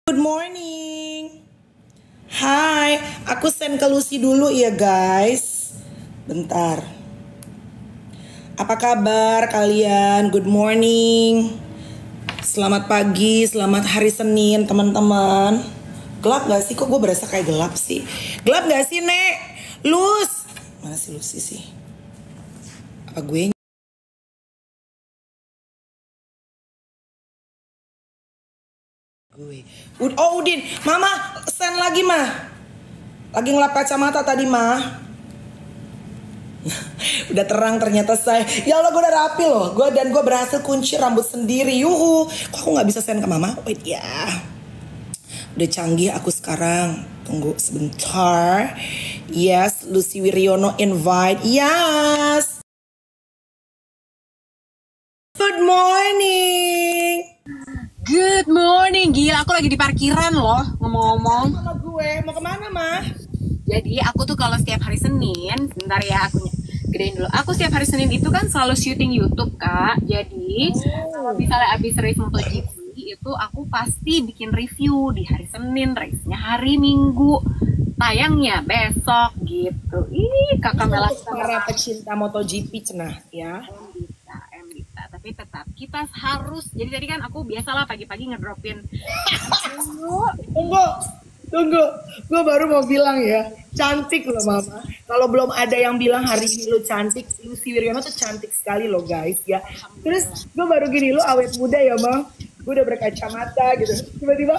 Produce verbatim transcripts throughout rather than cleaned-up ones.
Good morning. Hai, aku send ke Lucy dulu ya guys. Bentar. Apa kabar kalian? Good morning. Selamat pagi, selamat hari Senin teman-teman. Gelap gak sih? Kok gue berasa kayak gelap sih? Gelap gak sih Nek? Lus. Mana sih Lucy sih? Apa gue? Gue. Oh Udin, Mama send lagi mah. Lagi ngelap kacamata tadi mah. Udah terang ternyata saya. Ya Allah gue udah rapi loh. Gue dan gue berhasil kunci rambut sendiri. Yuhu. Kok aku nggak bisa send ke Mama? Wait ya. Udah canggih aku sekarang. Tunggu sebentar. Yes, Lucy Wiryono invite. Yes. Good morning. Good morning, gila aku lagi di parkiran loh ngomong-ngomong. Sama gue, mau kemana mah? Jadi aku tuh kalau setiap hari Senin, sebentar ya aku gedein dulu. Aku setiap hari Senin itu kan selalu syuting YouTube kak. Jadi kalau misalnya abis race MotoGP itu aku pasti bikin review di hari Senin, race-nya hari Minggu, tayangnya besok gitu. Ih kakak Mela Para pecinta MotoGP cenah ya. Tapi tetap kita harus, jadi tadi kan aku biasalah pagi-pagi ngedropin. Tunggu, tunggu, gue baru mau bilang ya, cantik loh Mama. Kalau belum ada yang bilang hari ini lo cantik, Lucy Wiryono tuh cantik sekali loh guys ya. Terus gue baru gini, lo awet muda ya Mam, gue udah berkacamata gitu. Tiba-tiba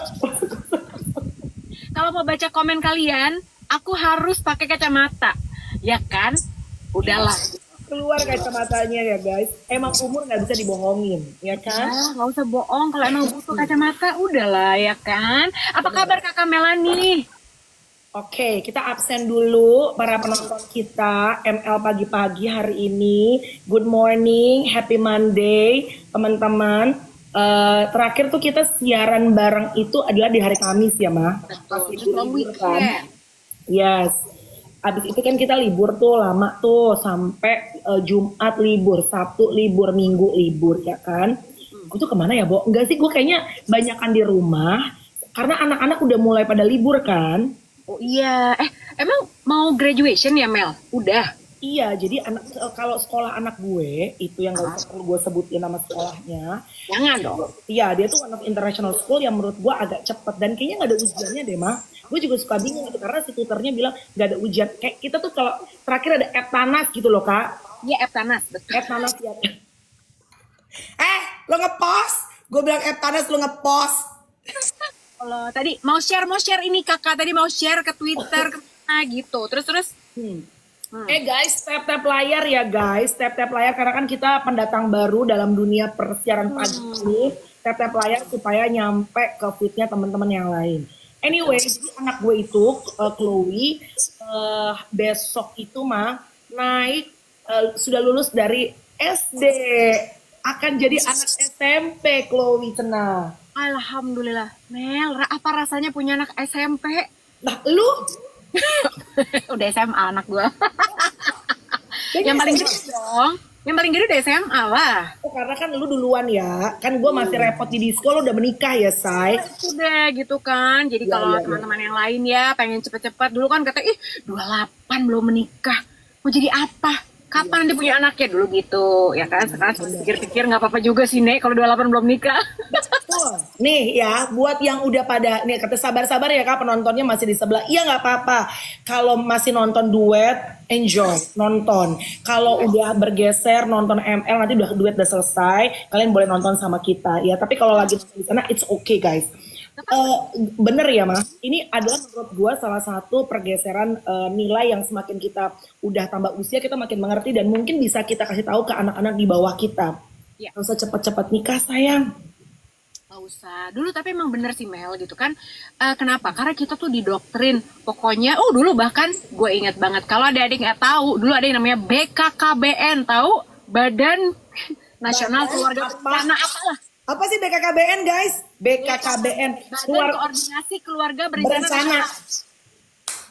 kalau mau baca komen kalian, aku harus pakai kacamata, ya kan? Udahlah. Keluar kacamatanya ya guys. Emang umur nggak bisa dibohongin, ya kan? Ya, nggak usah bohong. Kalau emang butuh kacamata, udahlah ya kan. Apa kabar kakak Melani? Oke, kita absen dulu para penonton kita M L pagi-pagi hari ini. Good morning, happy Monday, teman-teman. Uh, terakhir tuh kita siaran bareng itu adalah di hari Kamis ya, Ma. Betul. Sebelum weekend. Yes. Abis itu kan kita libur tuh lama tuh sampai uh, Jumat libur, Sabtu libur, Minggu libur ya kan. Gue tuh kemana ya Bo? Enggak sih, gue kayaknya banyakan di rumah karena anak-anak udah mulai pada libur kan. Oh iya, eh emang mau graduation ya Mel? Udah? Iya, jadi anak kalau sekolah anak gue itu yang gak usah perlu gue sebutin nama sekolahnya. Jangan dong. Iya, dia tuh one of international school yang menurut gue agak cepet dan kayaknya gak ada ujiannya deh mah. Gue juga suka bingung gitu karena si tutornya bilang gak ada ujian. Kayak kita tuh kalau terakhir ada Eptanas gitu loh kak. Iya Eptanas, betul. Eptanas ya. Eh, lo ngepost? Gue bilang Eptanas, lo ngepost. Kalau tadi mau share mau share ini kakak tadi mau share ke Twitter ke mana gitu. Terus terus. Hmm. Hmm. Eh guys, tap-tap layar ya guys, tap-tap layar karena kan kita pendatang baru dalam dunia persiaran pagi hmm. ini. Tap-tap layar supaya nyampe ke feednya teman-teman yang lain. Anyway, anak gue itu uh, Chloe uh, besok itu mah naik uh, sudah lulus dari S D, akan jadi anak S M P Chloe tenang. Alhamdulillah, Mel, apa rasanya punya anak S M P? Nah, lu udah S M A anak gue. Yang paling gede dong. Yang paling gede udah S M A lah. Oh, karena kan lu duluan ya. Kan gue masih hmm. repot di disco, lu udah menikah ya, Say. Sudah gitu kan. Jadi ya, kalau ya, teman-teman ya. yang lain ya pengen cepet-cepet. Dulu kan kata, ih dua puluh delapan belum menikah. Mau jadi apa? Kapan dia punya anaknya dulu gitu. Ya kan, sekarang pikir-pikir gak apa-apa juga sih, Nek. Kalau dua puluh delapan belum nikah. Betul. Nih ya, buat yang udah pada, nih kata sabar-sabar ya Kak, penontonnya masih di sebelah. Iya gak apa-apa. Kalau masih nonton duet, enjoy, nonton. Kalau udah bergeser nonton M L, nanti udah duet udah selesai, kalian boleh nonton sama kita. Ya, tapi kalau lagi di sana, it's okay guys. Uh, bener ya Mas, ini adalah menurut gue salah satu pergeseran uh, nilai yang semakin kita udah tambah usia, kita makin mengerti dan mungkin bisa kita kasih tahu ke anak-anak di bawah kita. Ya. Gak usah cepet-cepet nikah sayang. Gak usah. Dulu tapi emang bener sih Mel gitu kan. Uh, kenapa? Karena kita tuh didoktrin. Pokoknya, oh dulu bahkan gue inget banget. Kalau ada adik nggak tahu, dulu ada yang namanya B K K B N, tahu? Badan Nasional Keluarga Berencana apalah. Apa sih B K K B N guys? B K K B N Badan Koordinasi Keluarga Berencana. Berencana.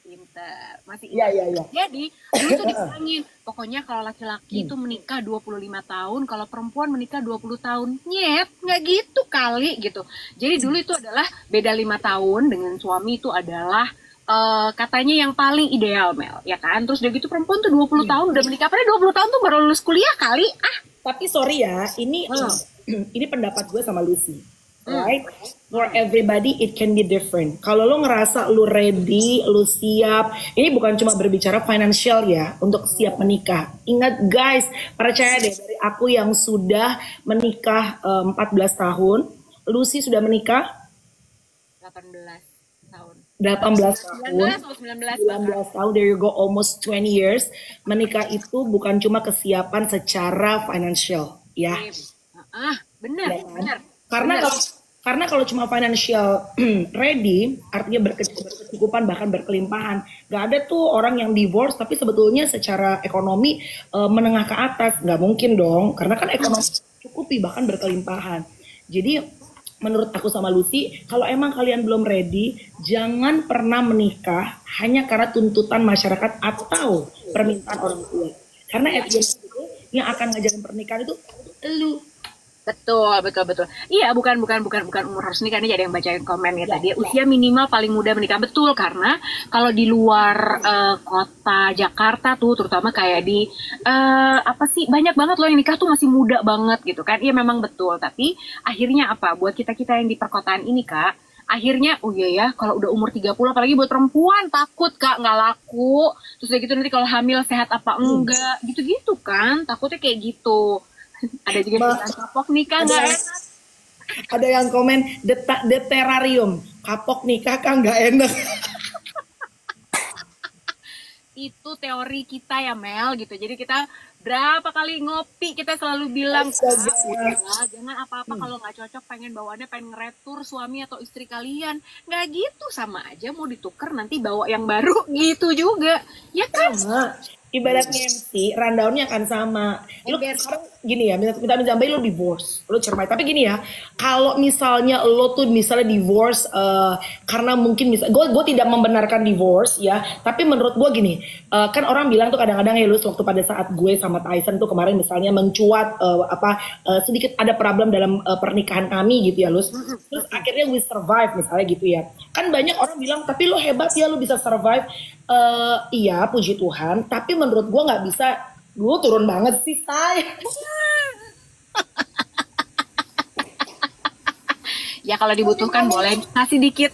Pinter, masih Iya, ingat. iya, iya. Jadi dulu tuh dibilangin, pokoknya kalau laki-laki itu menikah dua puluh lima tahun, kalau perempuan menikah dua puluh tahun. Nyet, nggak gitu kali gitu. Jadi dulu itu adalah beda lima tahun dengan suami itu adalah eh, katanya yang paling ideal, Mel, ya kan? Terus udah gitu perempuan tuh dua puluh tahun udah menikah, padahal dua puluh tahun tuh baru lulus kuliah kali. Ah, Tapi sorry ya, ini Hmm. ini pendapat gue sama Lucy. Hmm. Right? For everybody it can be different. Kalau lo ngerasa lo ready, lo siap, ini bukan cuma berbicara financial ya, untuk siap menikah. Ingat guys, percaya deh dari aku yang sudah menikah eh, empat belas tahun, Lucy sudah menikah delapan belas tahun. delapan belas sembilan tahun. belas atau sembilan belas sembilan belas tahun, there you go, almost twenty years. Menikah itu bukan cuma kesiapan secara financial, ya. Ah, benar, Ya kan? benar. Karena Benar. kalau karena kalau cuma financial ready, artinya berke- berkecukupan bahkan berkelimpahan. Gak ada tuh orang yang divorce tapi sebetulnya secara ekonomi eh, menengah ke atas. Gak mungkin dong, karena kan ekonomi cukupi bahkan berkelimpahan. Jadi menurut aku sama Lucy, kalau emang kalian belum ready, jangan pernah menikah hanya karena tuntutan masyarakat atau permintaan orang tua. Karena at the end of the day, yang akan ngajarin pernikahan itu lu. Betul, betul, betul. Iya, bukan, bukan, bukan, bukan umur harus nikah. Ini ada yang bacain komen ya tadi. Usia minimal paling muda menikah. Betul, karena kalau di luar eh, kota Jakarta tuh, terutama kayak di eh, apa sih, banyak banget loh yang nikah tuh masih muda banget gitu kan. Iya memang betul. Tapi akhirnya apa? Buat kita kita yang di perkotaan ini kak, akhirnya, oh iya ya, kalau udah umur tiga puluh, apalagi buat perempuan, takut kak, nggak laku. Terus udah gitu nanti kalau hamil sehat apa enggak, gitu-gitu kan. Takutnya kayak gitu. Ada juga yang bilang kapok nikah Ada nggak yang, enak. ada yang komen the, ta- the terrarium, kapok nikah kan nggak enak. Itu teori kita ya Mel gitu. Jadi kita berapa kali ngopi kita selalu bilang, "Ah, udah, jangan apa-apa kalau nggak cocok pengen bawaannya pengen ngeretur suami atau istri kalian." Nggak gitu, sama aja mau ditukar nanti bawa yang baru gitu juga. Ya kan? Sama. Ibaratnya M C, rundownnya akan sama. Lu sekarang gini ya, minta minta minta bayi lo divorce, lo cermai. Tapi gini ya, kalau misalnya lo tuh misalnya divorce eh, karena mungkin misal, gue gue tidak membenarkan divorce ya. Tapi menurut gue gini, eh, kan orang bilang tuh kadang-kadang ya Lus, waktu pada saat gue sama Tyson tuh kemarin misalnya mencuat eh, apa eh, sedikit ada problem dalam eh, pernikahan kami gitu ya Lus. Terus akhirnya we survive misalnya gitu ya. Kan banyak orang bilang, tapi lo hebat ya lo bisa survive. Eh, iya puji Tuhan, tapi menurut gue nggak bisa. Gue turun banget sih say. Ya kalau dibutuhkan boleh kasih dikit.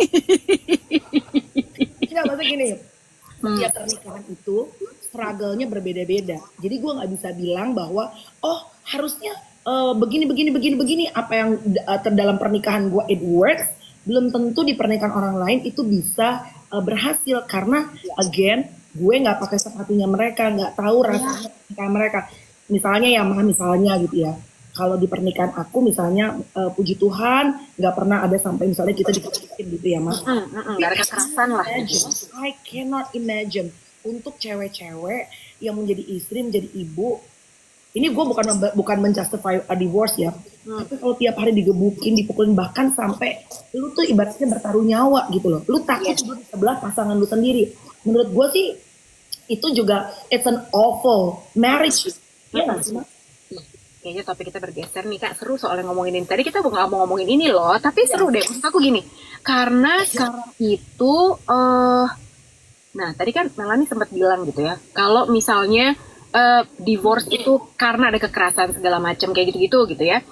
Nggak, maksudnya gini, setiap pernikahan itu struggle-nya berbeda-beda. Jadi gue nggak bisa bilang bahwa oh harusnya eh, begini begini begini begini, apa yang uh, terdalam pernikahan gue it works, belum tentu di pernikahan orang lain itu bisa uh, berhasil. Karena again gue nggak pakai sepatunya mereka, nggak tahu rasanya pernikahan mereka. Misalnya ya mah misalnya gitu ya, kalau di pernikahan aku misalnya uh, puji Tuhan nggak pernah ada sampai misalnya kita dikepukin gitu ya mah. Mm, mm, mm, Gak ada kekerasan lah. I cannot imagine untuk cewek-cewek yang menjadi istri, menjadi ibu. Ini gue bukan bukan menjustify a divorce ya, hmm. tapi kalau tiap hari digebukin, dipukulin, bahkan sampai lu tuh ibaratnya bertaruh nyawa gitu loh. Lu takut tidur di sebelah pasangan lu sendiri. Menurut gue sih itu juga it's an awful marriage. Iya nggak sih, Mas? Kayaknya topik kita bergeser nih kak, seru soalnya ngomongin ini. Tadi kita nggak mau ngomongin ini loh, tapi seru deh. Maksud aku gini, karena sekarang itu, uh, nah tadi kan Melanie sempat bilang gitu ya, kalau misalnya uh, divorce itu karena ada kekerasan segala macam kayak gitu-gitu gitu ya.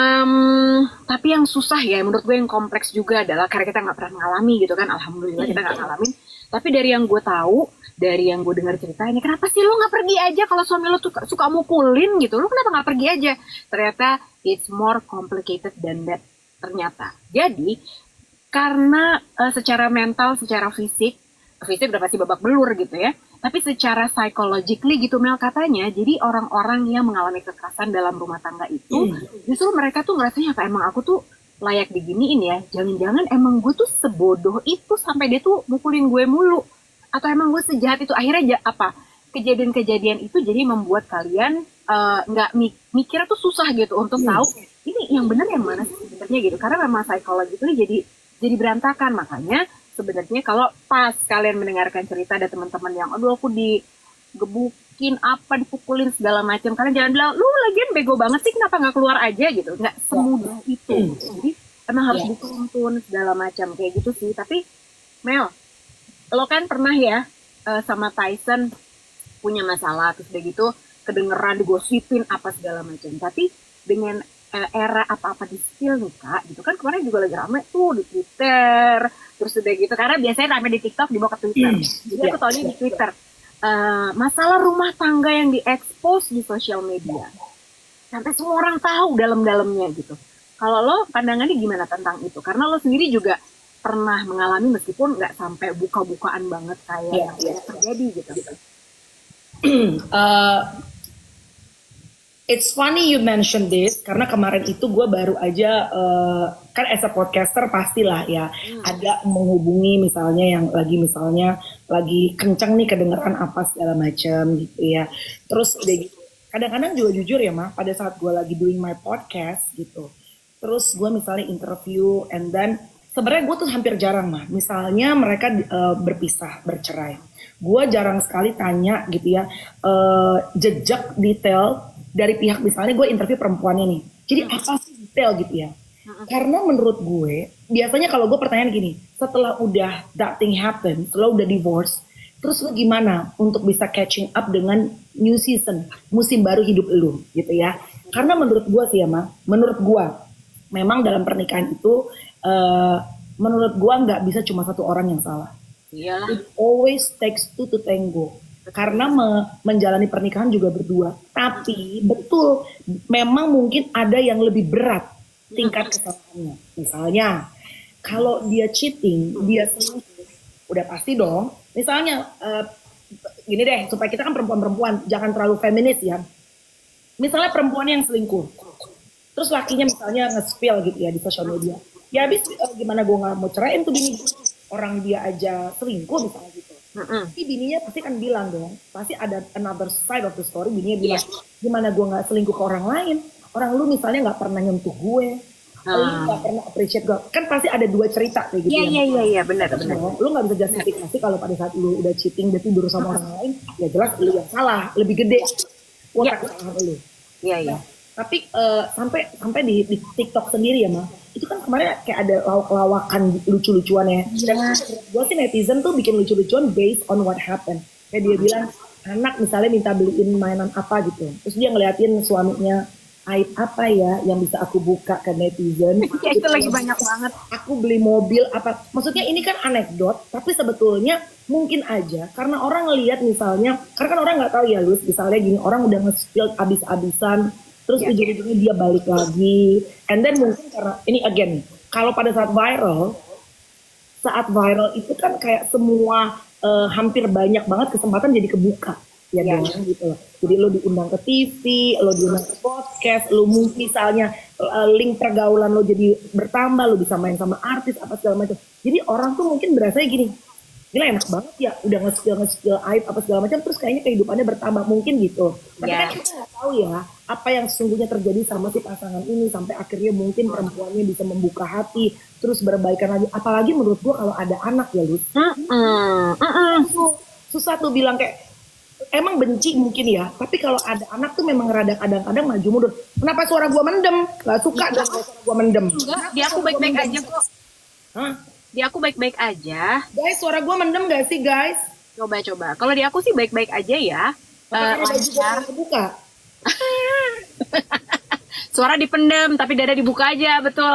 Um, tapi yang susah ya, menurut gue yang kompleks juga adalah karena kita nggak pernah mengalami gitu kan. Alhamdulillah kita nggak ngalamin. Tapi dari yang gue tahu, dari yang gue dengar ceritanya, kenapa sih lo nggak pergi aja kalau suami lo tuh suka mukulin gitu? Lo kenapa nggak pergi aja? Ternyata it's more complicated than that ternyata. Jadi karena uh, secara mental, secara fisik, fisik udah pasti babak belur gitu ya. Tapi secara psychologically gitu Mel katanya, jadi orang-orang yang mengalami kekerasan dalam rumah tangga itu, hmm. justru mereka tuh ngerasanya apa emang aku tuh layak diginiin ya? Jangan-jangan emang gue tuh sebodoh itu sampai dia tuh mukulin gue mulu. Atau emang gue sejahat itu, akhirnya apa kejadian-kejadian itu jadi membuat kalian nggak uh, mikirnya tuh susah gitu untuk yes. tahu ini yang benar yang mana sih sebenarnya gitu, karena memang psikologi itu jadi jadi berantakan. Makanya sebenarnya kalau pas kalian mendengarkan cerita ada teman-teman yang aduh aku digebukin apa dipukulin segala macam, kalian jangan bilang lu lagian bego banget sih kenapa nggak keluar aja gitu, nggak semudah itu. Jadi emang harus yeah. dituntun segala macam kayak gitu sih. Tapi Mel, lo kan pernah ya uh, sama Tyson punya masalah terus udah gitu kedengeran digosipin apa segala macam, tapi dengan uh, era apa-apa di spill nih kak gitu kan, kemarin juga lagi rame tuh di Twitter terus udah gitu, karena biasanya rame di TikTok dibawa ke Twitter, mm, jadi yeah. aku taunya di Twitter uh, masalah rumah tangga yang diekspos di sosial media sampai semua orang tahu dalam-dalamnya gitu. Kalau lo pandangannya gimana tentang itu? Karena lo sendiri juga pernah mengalami meskipun nggak sampai buka-bukaan banget kayak yeah, yang yeah. terjadi gitu. uh, it's funny you mention this karena kemarin itu gue baru aja uh, kan as a podcaster pastilah ya hmm. ada menghubungi misalnya yang lagi misalnya lagi kenceng nih kedengeran apa segala macam gitu ya. Terus udah gitu. Kadang-kadang juga jujur ya mah pada saat gue lagi doing my podcast gitu. Terus gue misalnya interview and then sebenarnya gue tuh hampir jarang mah. Misalnya mereka uh, berpisah, bercerai. Gue jarang sekali tanya gitu ya uh, jejak detail dari pihak misalnya gue interview perempuannya nih. Jadi apa sih detail gitu ya? Karena menurut gue biasanya kalau gue pertanyaan gini, setelah udah that thing happen, setelah udah divorce, terus lu gimana untuk bisa catching up dengan new season, musim baru hidup lu gitu ya? Karena menurut gue sih ya mah, menurut gue memang dalam pernikahan itu uh, menurut gua nggak bisa cuma satu orang yang salah. Iyalah. It always takes two to tango. Karena me menjalani pernikahan juga berdua. Tapi betul memang mungkin ada yang lebih berat tingkat kesalahannya. Misalnya kalau dia cheating, dia selingkuh, udah pasti dong. Misalnya uh, gini deh supaya kita kan perempuan-perempuan jangan terlalu feminis ya. Misalnya perempuan yang selingkuh. Terus lakinya misalnya nge-spill gitu ya di sosial media. Ya habis uh, gimana gue gak mau ceraiin tuh bini. Orang dia aja selingkuh misalnya gitu. Mm-hmm. Tapi bininya pasti kan bilang dong. Pasti ada another side of the story. Bininya bilang, yeah. gimana gue gak selingkuh ke orang lain. Orang lu misalnya gak pernah nyentuh gue. Ah. Lu gak pernah appreciate gue. Kan pasti ada dua cerita kayak gitu. Iya, iya, iya, iya, benar, benar. Lu gak bisa justifikasi kalau pada saat lu udah cheating, dia tidur sama orang lain. Ya jelas lu yang salah. Lebih gede. Watak kesalahan lu. Iya, iya. Tapi uh, sampai sampai di, di TikTok sendiri ya mah, itu kan kemarin kayak ada lawak-lawakan lucu-lucuan ya. Dan gue sih netizen tuh bikin lucu-lucuan based on what happened. Kayak dia bilang anak misalnya minta beliin mainan apa gitu, terus dia ngeliatin suaminya, aib apa ya yang bisa aku buka ke netizen. Ya itu lagi banyak banget. Aku beli mobil apa, maksudnya ini kan anekdot, tapi sebetulnya mungkin aja karena orang ngelihat misalnya, karena kan orang nggak tahu ya Luz, misalnya gini orang udah nge-spill abis-abisan. Terus yeah. ujung-ujungnya dia balik lagi. And then mungkin karena, ini again, kalau pada saat viral, saat viral itu kan kayak semua uh, hampir banyak banget kesempatan jadi kebuka. Ya yeah. dong gitu loh. Jadi lo diundang ke T V, lo diundang ke podcast, lo mungkin misalnya uh, link pergaulan lo jadi bertambah, lo bisa main sama artis, apa segala macam. Jadi orang tuh mungkin berasanya gini, gila enak banget ya, udah nge-skill nge-skill aib apa segala macam, terus kayaknya kehidupannya bertambah mungkin gitu. Tapi yeah. kan kita nggak tahu ya apa yang sesungguhnya terjadi sama si pasangan ini sampai akhirnya mungkin perempuannya bisa membuka hati, terus berbaikan lagi. Apalagi menurut gua kalau ada anak ya Luz, mm -mm. Mm -mm. susah tuh bilang kayak emang benci mungkin ya. Tapi kalau ada anak tuh memang rada kadang-kadang maju mundur. Kenapa suara gua mendem? Gak suka dong suara gua mendem. Enggak, dia aku baik-baik aja kok. Hah? Di aku baik-baik aja. Guys, suara gue mendem gak sih guys? Coba-coba. Kalau di aku sih baik-baik aja ya. Uh, lancar. Buka. Suara dipendem, tapi dada dibuka aja, betul.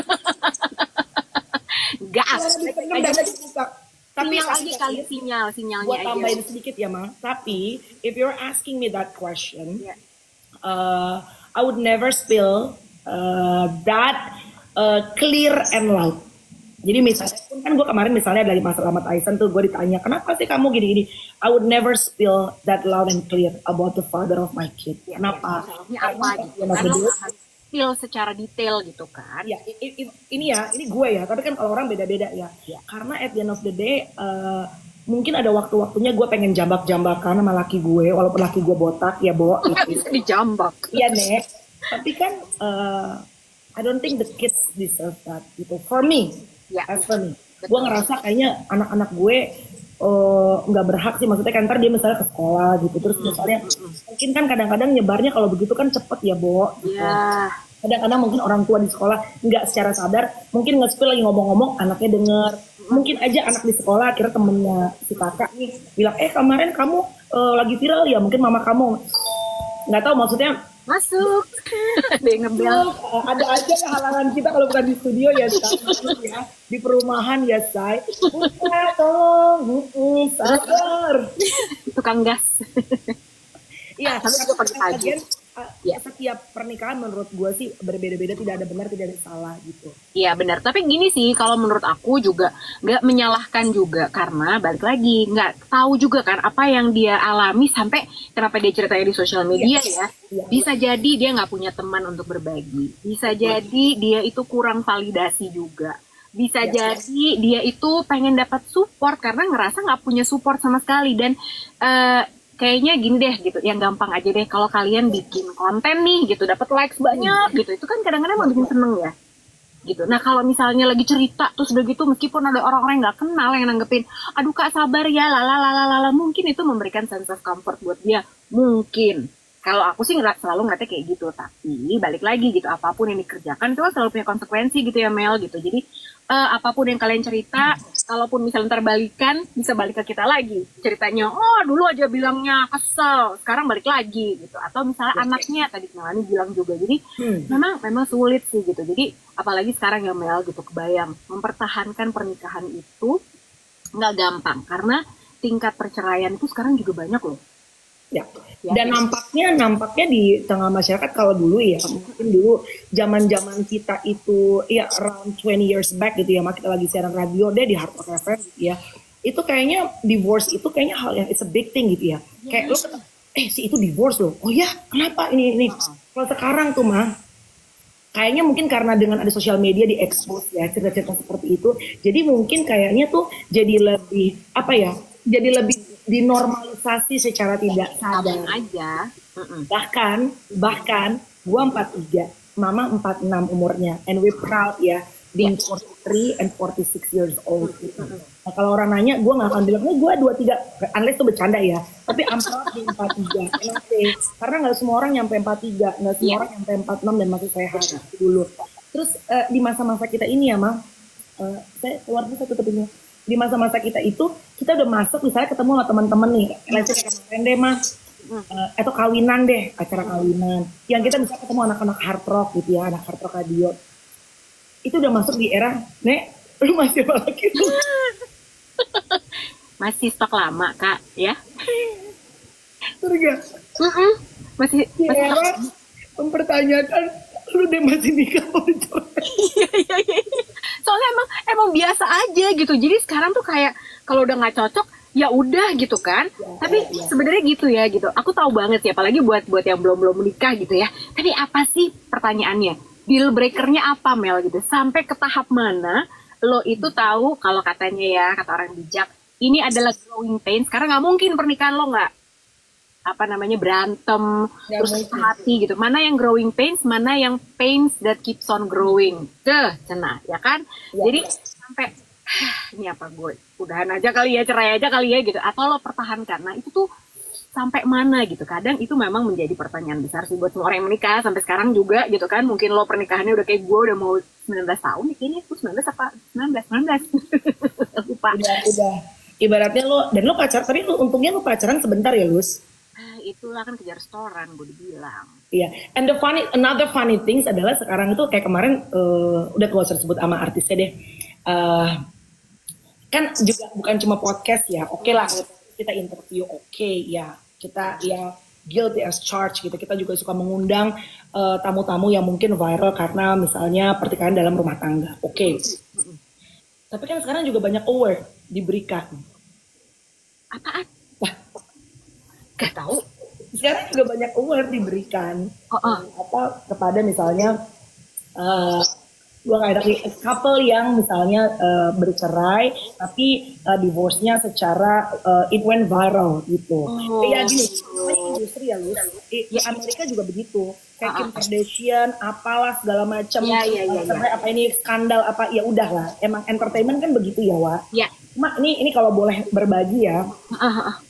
Gas. Dipendem, dada dibuka. Tapi sinyal aja kali sinyal, sinyalnya gua aja. Gue tambahin sedikit ya, Ma. Tapi, if you're asking me that question, yeah. uh, I would never spill uh, that uh, clear and loud. Jadi misalnya kan gue kemarin misalnya dari masalah sama Tyson tuh gue ditanya kenapa sih kamu gini-gini, I would never spill that loud and clear about the father of my kid. Ya, kenapa? Ya, apa gitu? Karena spill secara detail gitu kan? Ya i, i, ini ya ini gue ya, tapi kan kalau orang beda-beda ya. ya. Karena at the end of the day uh, mungkin ada waktu-waktunya gue pengen jambak-jambakan sama laki gue, walaupun laki gue botak ya Bo. Nggak bisa dijambak. Iya Nek. Tapi kan uh, I don't think the kids deserve that gitu. For me. Ya. As for me. Gue ngerasa kayaknya anak-anak gue eh, nggak uh, berhak sih, maksudnya kan ntar dia misalnya ke sekolah gitu, terus misalnya mungkin kan kadang-kadang nyebarnya kalau begitu kan cepet ya, Bo. Gitu. Yeah. Kadang-kadang mungkin orang tua di sekolah nggak secara sadar, mungkin nge-spill lagi ngomong-ngomong, anaknya denger. Mungkin aja anak di sekolah kira temennya si kakak nih bilang, eh kemarin kamu uh, lagi viral ya, mungkin mama kamu. Nggak tahu maksudnya. Masuk. Ada yang ngebel. Ada aja ya halangan kita kalau bukan di studio ya, ya. Di perumahan ya, Say. Buka, tolong. Hmm, sabar. Tukang gas. Iya, tapi juga pagi-pagi. Ya. Setiap pernikahan menurut gue sih berbeda-beda, tidak ada benar, tidak ada salah gitu. Iya benar, tapi gini sih kalau menurut aku juga nggak menyalahkan juga, karena balik lagi nggak tahu juga kan apa yang dia alami sampai kenapa dia ceritanya di sosial media. Iya. Ya. Iya. Bisa jadi dia nggak punya teman untuk berbagi, bisa jadi dia itu kurang validasi juga. Bisa ya, jadi ya. Dia itu pengen dapat support karena ngerasa nggak punya support sama sekali. Dan uh, kayaknya gini deh gitu, yang gampang aja deh, kalau kalian bikin konten nih gitu, dapat likes banyak gitu, itu kan kadang-kadang mau bikin seneng ya gitu. Nah kalau misalnya lagi cerita terus udah gitu, meskipun ada orang-orang yang nggak kenal yang nanggepin, aduh kak sabar ya, lalalalala, mungkin itu memberikan sense of comfort buat dia, mungkin. Kalau aku sih nggak selalu ngeliatnya kayak gitu, tapi balik lagi gitu, apapun yang dikerjakan itu kan selalu punya konsekuensi gitu ya Mel gitu. Jadi uh, apapun yang kalian cerita, kalaupun misalnya terbalikan, bisa balik ke kita lagi ceritanya. Oh dulu aja bilangnya kesel, sekarang balik lagi gitu. Atau misalnya okay. Anaknya tadi Melani bilang juga. Jadi hmm. memang memang sulit sih gitu. Jadi apalagi sekarang ya Mel gitu, kebayang mempertahankan pernikahan itu nggak gampang karena tingkat perceraian itu sekarang juga banyak loh. Ya. Dan nampaknya nampaknya di tengah masyarakat kalau dulu ya, mungkin dulu zaman-zaman kita itu ya around twenty years back gitu ya, mak kita lagi siaran radio deh di Hard Rock F M gitu ya. Itu kayaknya divorce itu kayaknya hal yang it's a big thing gitu ya. Kayak lo eh si itu divorce loh. Oh ya, kenapa ini ini? Kalau sekarang tuh mah kayaknya mungkin karena dengan ada sosial media di expose ya cerita-cerita seperti itu. Jadi mungkin kayaknya tuh jadi lebih apa ya? Jadi lebih dinormalisasi secara tidak sadar aja. Bahkan bahkan gua empat tiga, mama empat enam umurnya, and we proud ya being forty-three and forty-six years old gitu. Nah, kalau orang nanya gua nggak akan bilang nih gua dua tiga, unless itu bercanda ya. Tapi I'm proud di empat tiga. Karena nggak semua orang nyampe empat tiga, nggak semua yeah. orang nyampe empat enam dan masih sehat dulu. Terus uh, di masa-masa kita ini ya, Ma, uh, saya keluar dulu satu tepatnya. Di masa-masa kita itu, kita udah masuk misalnya ketemu sama teman-teman nih, let's say kemarin deh mas, uh, atau kawinan deh, acara kawinan, yang kita bisa ketemu anak-anak hard rock gitu ya, anak hard rock radio, itu udah masuk di era, nek, lu masih apa lagi tuh? Masih stok lama kak, ya? Surga? Uh-uh. Masih, di masih era mempertanyakan, lu deh masih nikah sama Iya, iya, iya. Soalnya emang emang biasa aja gitu. Jadi sekarang tuh kayak kalau udah nggak cocok ya udah gitu kan. Ya, tapi ya, ya. Sebenarnya gitu ya gitu. Aku tahu banget sih, apalagi buat buat yang belum belum menikah gitu ya. Tapi apa sih pertanyaannya? Deal breakernya apa Mel gitu? Sampai ke tahap mana lo itu tahu kalau katanya ya kata orang bijak ini adalah growing pains. Karena nggak mungkin pernikahan lo nggak apa namanya berantem ya, terus hati gitu. Mana yang growing pains, mana yang pains that keeps on growing. Tuh, cenah, ya kan? Ya, jadi ya. Sampai ini apa gue? Udahan aja kali ya, cerai aja kali ya gitu. Atau lo pertahankan. Nah, itu tuh sampai mana gitu. Kadang itu memang menjadi pertanyaan besar sih buat semua orang yang menikah sampai sekarang juga gitu kan. Mungkin lo pernikahannya udah kayak gue udah mau sembilan belas tahun nih kayaknya. Itu sembilan belas apa? sembilan belas, sembilan belas. Lupa. Udah, udah. Ibaratnya lo, dan lo pacar, tapi lo untungnya lo pacaran sebentar ya, Lus? Itulah kan kejar setoran gue dibilang. Iya, yeah. And the funny, another funny things adalah sekarang itu kayak kemarin uh, udah gak usah sebut sama artisnya deh. Uh, kan juga bukan cuma podcast ya. Oke okay lah kita interview, oke okay, ya kita ya guilty as charged gitu. Kita juga suka mengundang uh, tamu-tamu yang mungkin viral karena misalnya pertikaian dalam rumah tangga. Oke. Okay. Mm-hmm. Tapi kan sekarang juga banyak award diberikan. Apaan? Wah, gak tahu. Sekarang juga banyak award diberikan. Oh, oh. Apa kepada misalnya uh, Gue gak enak nih, couple yang misalnya uh, bercerai tapi uh, divorce-nya secara uh, it went viral gitu. Oh. Ya gini, namanya industri ya lu. Di Ya. Amerika juga begitu. Kayak Ah, Kim ah. Kardashian, apalah segala macam. Ya, ya, ya, Cerai, apa ini skandal apa ya udahlah. Emang entertainment kan begitu ya, Wak. Ya. Cuma ini ini kalau boleh berbagi ya, Ah, ah, ah.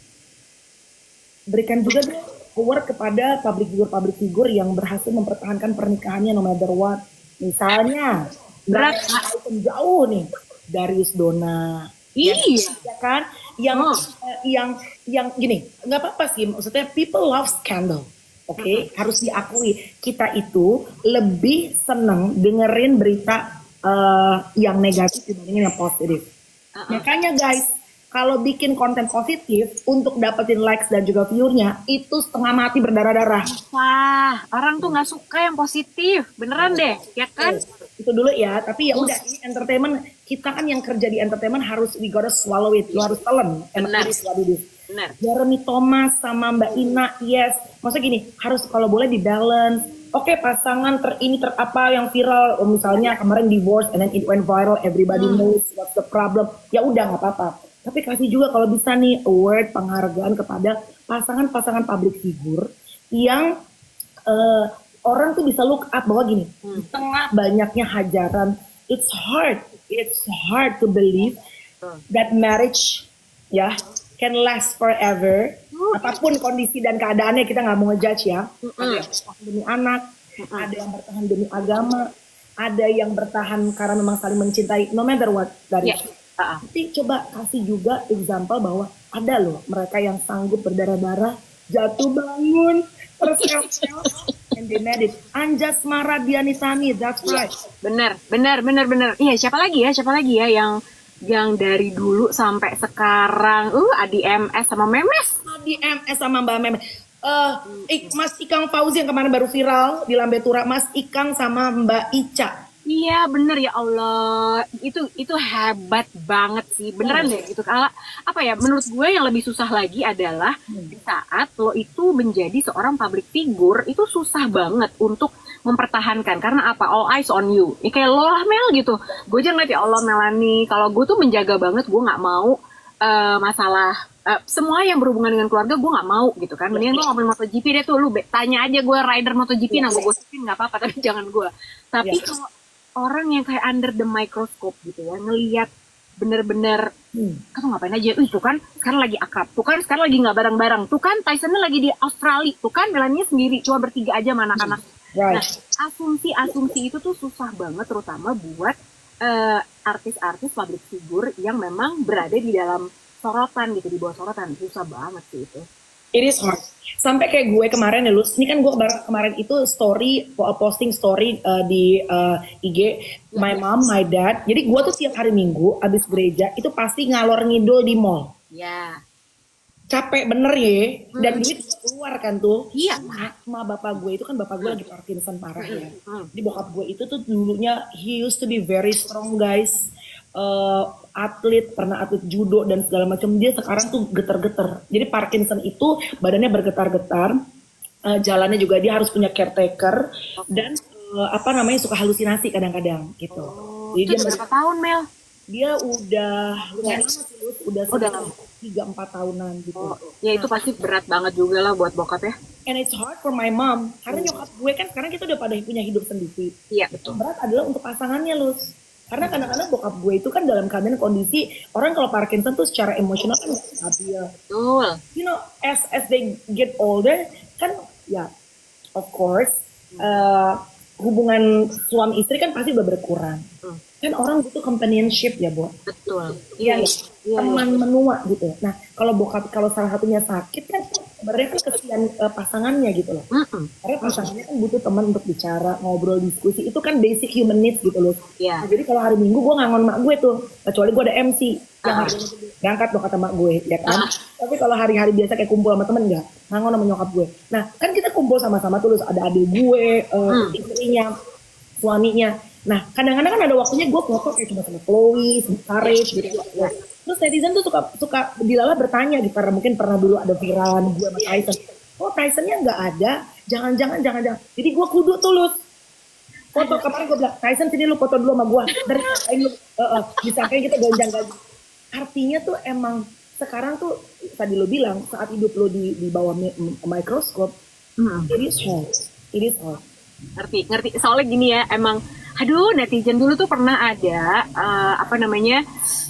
berikan juga deh award kepada public figure-public figure yang berhasil mempertahankan pernikahannya no matter what. Misalnya, Berat, nggak item jauh nih, Darius Dona, Iya. ya kan? Yang Oh. eh, yang yang gini, nggak apa-apa sih. Maksudnya people love scandal, oke? Harus diakui kita itu lebih seneng dengerin berita eh, yang negatif dibandingin yang positif. Ah, ah. Makanya guys, kalau bikin konten positif untuk dapetin likes dan juga view-nya itu setengah mati berdarah-darah. Wah, orang tuh nggak suka yang positif, beneran deh, ya kan? Itu dulu ya, tapi ya udah ini entertainment, kita kan yang kerja di entertainment harus we gotta swallow it, lu harus telan. Emang Benar. it is what it is. Bener. Jeremy Thomas sama Mbak Ina, yes. Maksudnya gini, harus kalau boleh di balance. Oke, pasangan ter ini ter apa yang viral, oh, misalnya kemarin divorce and then it went viral, everybody knows what's the problem. Ya udah nggak apa-apa. Tapi kasih juga kalau bisa nih award penghargaan kepada pasangan-pasangan public figure yang eh, orang tuh bisa look up bahwa gini, di tengah banyaknya hajaran, it's hard, it's hard to believe that marriage ya can last forever. Apapun kondisi dan keadaannya kita nggak mau ngejudge ya. Ada yang bertahan demi anak, ada yang bertahan demi agama, ada yang bertahan karena memang saling mencintai, no matter what dari. Ya. Ah, ah. Tapi coba kasih juga example bahwa ada loh mereka yang sanggup berdarah-darah, jatuh bangun, terseok-seok, and they made it. Anjas Maradianitani, that's right. Bener, bener, bener, bener. Iya, siapa lagi ya, siapa lagi ya yang yang dari dulu sampai sekarang, uh, Adi M S sama Memes. Di M S sama Mbak Meme. Eh, Ik- Mas Ikang Fauzi yang kemarin baru viral di Lambe Tura, Mas Ikang sama Mbak Ica. Iya bener ya Allah, itu itu hebat banget sih, beneran deh gitu. Kalau apa ya, menurut gue yang lebih susah lagi adalah di saat lo itu menjadi seorang public figure, itu susah banget untuk mempertahankan karena apa, all eyes on you. Ini kayak lo lah Mel gitu, gue aja ngeliat ya Allah Melanie, kalau gue tuh menjaga banget, gue nggak mau eh, masalah eh, semua yang berhubungan dengan keluarga gue nggak mau gitu kan. Mendingan lo ngomongin MotoGP deh tuh, lu be- tanya aja gue rider MotoGP, nah gue gosipin nggak apa-apa, tapi jangan gue. Tapi Iya. kalau orang yang kayak under the microscope gitu ya, ngelihat bener-bener, Hmm. kamu ngapain aja, Ih, tuh kan sekarang lagi akrab, tuh kan sekarang lagi nggak bareng-bareng, tuh kan Tysonnya lagi di Australia, tuh kan Melanie sendiri, cuma bertiga aja sama anak-anak. Right. Nah, asumsi-asumsi itu tuh susah banget, terutama buat eh, artis-artis public figure yang memang berada di dalam sorotan gitu, di bawah sorotan, susah banget sih itu. It is hard. Sampai kayak gue kemarin ya, Lus. Ini kan gue kemarin, kemarin itu story, posting story uh, di uh, I G, my mom, my dad. Jadi gue tuh tiap hari Minggu abis gereja itu pasti ngalor ngidul di mall. Ya, Capek bener ya, dan duit keluar kan tuh. iya. Sama bapak gue itu kan bapak gue lagi Parkinson parah ya. Hmm. Jadi bokap gue itu tuh dulunya he used to be very strong guys. Eh, atlet, pernah atlet judo dan segala macam. Dia sekarang tuh geter-geter. Jadi Parkinson itu badannya bergetar-getar. Eh, jalannya juga dia harus punya caretaker dan eh, apa namanya suka halusinasi kadang-kadang gitu. Oh, Jadi itu dia berapa tahun Mel? dia udah lumayan lama sih, Lus. udah Udah sekitar lama. tiga empat tahunan gitu. Oh, ya itu pasti berat banget juga lah buat bokap ya. And it's hard for my mom karena nyokap gue kan sekarang kita udah pada punya hidup sendiri. Iya Yang betul. berat adalah untuk pasangannya, Lus. Karena kadang-kadang bokap gue itu kan dalam keadaan kondisi orang kalau Parkinson tuh secara emosional kan nggak stabil. Betul. You know, as as they get older kan ya, of course eh, hubungan suami istri kan pasti udah berkurang. Hmm. Kan orang butuh companionship ya, Bo. Betul. Iya, Iya. Iya. teman menua gitu. Nah, kalau bokap kalau salah satunya sakit kan sebenarnya kan kesian eh, pasangannya gitu loh. Mm-mm. Karena pasangannya kan butuh teman untuk bicara, ngobrol, diskusi. Itu kan basic human needs gitu loh. Iya. Nah, jadi kalau hari Minggu gue ngangon mak gue tuh, kecuali gue ada M C yang Ah. harus berangkat dong kata mak gue, ya kan. Ah. Tapi kalau hari-hari biasa kayak kumpul sama temen enggak, ngangon sama nyokap gue. Nah, kan kita kumpul sama-sama tuh, Lus. Ada adik gue, eh, Hmm. istrinya, suaminya. Nah, kadang-kadang kan ada waktunya gue foto kayak cuma sama Chloe, sama Karis, gitu. Terus netizen tuh suka suka dilala bertanya gitu, karena mungkin pernah dulu ada viralan gue sama Tyson. Oh, Tysonnya nggak ada, jangan-jangan, jangan-jangan. Jadi gue kudu tuh, Lus. foto. Kemarin gue bilang, Tyson sini lu foto dulu sama gue. Dari lu, uh, uh, disangkain kita gonjang gaji. Artinya tuh emang sekarang tuh tadi lu bilang saat hidup lu di di bawah mi mikroskop, hmm. it is hard, it is hard. Ngerti, ngerti. Soalnya gini ya, emang, aduh netizen dulu tuh pernah ada uh, apa namanya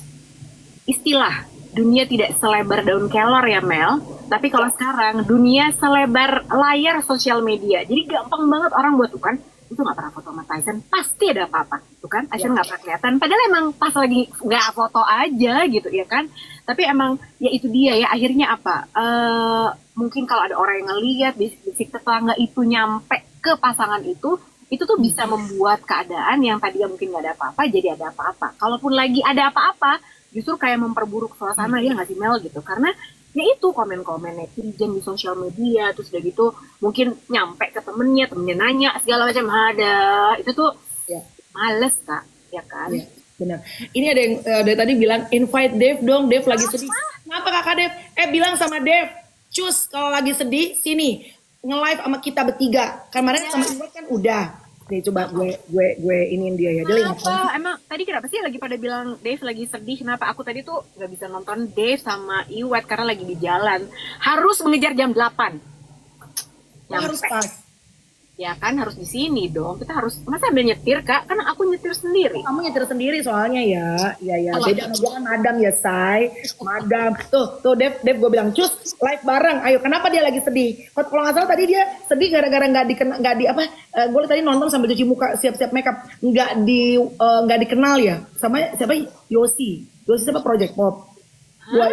istilah dunia tidak selebar daun kelor ya Mel. Tapi kalau sekarang dunia selebar layar sosial media. Jadi gampang banget orang buat tuh kan, itu nggak pernah foto sama Tyson, pasti ada apa-apa, tuh kan? Tyson nggak pernah kelihatan. Padahal emang pas lagi nggak foto aja gitu ya kan. Tapi emang ya itu dia ya. Akhirnya apa? Uh, mungkin kalau ada orang yang ngelihat bisik-bisik tetangga itu nyampe ke pasangan itu, itu tuh bisa membuat keadaan yang tadinya mungkin nggak ada apa-apa jadi ada apa-apa. Kalaupun lagi ada apa-apa, justru kayak memperburuk suasana ya nggak sih Mel gitu. Karena ya itu komen-komen netizen di sosial media, terus udah gitu mungkin nyampe ke temennya, temennya nanya segala macam, ada itu tuh ya. Males kak, ya kan? Ya, benar. Ini ada yang uh, dari tadi bilang invite Dave dong, Dave lagi sedih. Kenapa kakak Dave? Eh bilang sama Dave, cus kalau lagi sedih sini nge-live sama kita bertiga. Kemarin ya. Sama Iwet kan udah. Nih coba gue gue gue iniin dia ya. Dia kenapa? Emang tadi kenapa sih lagi pada bilang Dave lagi sedih? Kenapa aku tadi tuh nggak bisa nonton Dave sama Iwet karena lagi di jalan. Harus mengejar jam delapan. Harus pas. Ya kan harus di sini dong. Kita harus masa ambil nyetir kak? Karena aku nyetir sendiri. Kamu nyetir sendiri soalnya ya. Ya ya. Beda sama gue kan madam ya say. Madam. Tuh tuh Dev Dev gue bilang cus live bareng. Ayo kenapa dia lagi sedih? Kalau nggak salah tadi dia sedih gara-gara nggak di nggak di apa? Uh, gue tadi nonton sambil cuci muka siap-siap makeup. Nggak di nggak uh, dikenal ya. Sama siapa? Yosi. Yosi siapa? Project Pop. Gue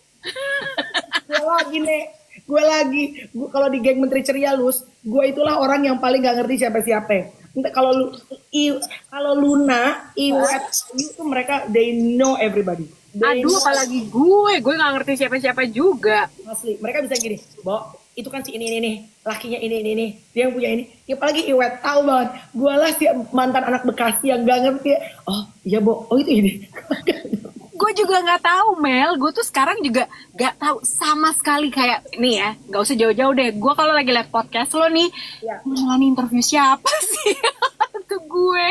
gue lagi nih. Gue lagi, kalau di geng Menteri Ceria Lus, gue itulah orang yang paling gak ngerti siapa-siapa. Kalau lu, kalau Luna, Iwet, itu mereka they know everybody. They Aduh, know. Apalagi gue, gue gak ngerti siapa-siapa juga. Asli, mereka bisa gini, Bo, itu kan si ini ini nih, lakinya ini ini ini, dia yang punya ini. Ya, apalagi Iwet tahu banget, gue lah si mantan anak Bekasi yang gak ngerti. Oh iya Bo, oh itu ini. Gue juga nggak tahu Mel, gue tuh sekarang juga nggak tahu sama sekali kayak nih ya, nggak usah jauh-jauh deh. Gue kalau lagi liat podcast lo nih, ya. Malah interview siapa sih? Tuh gue.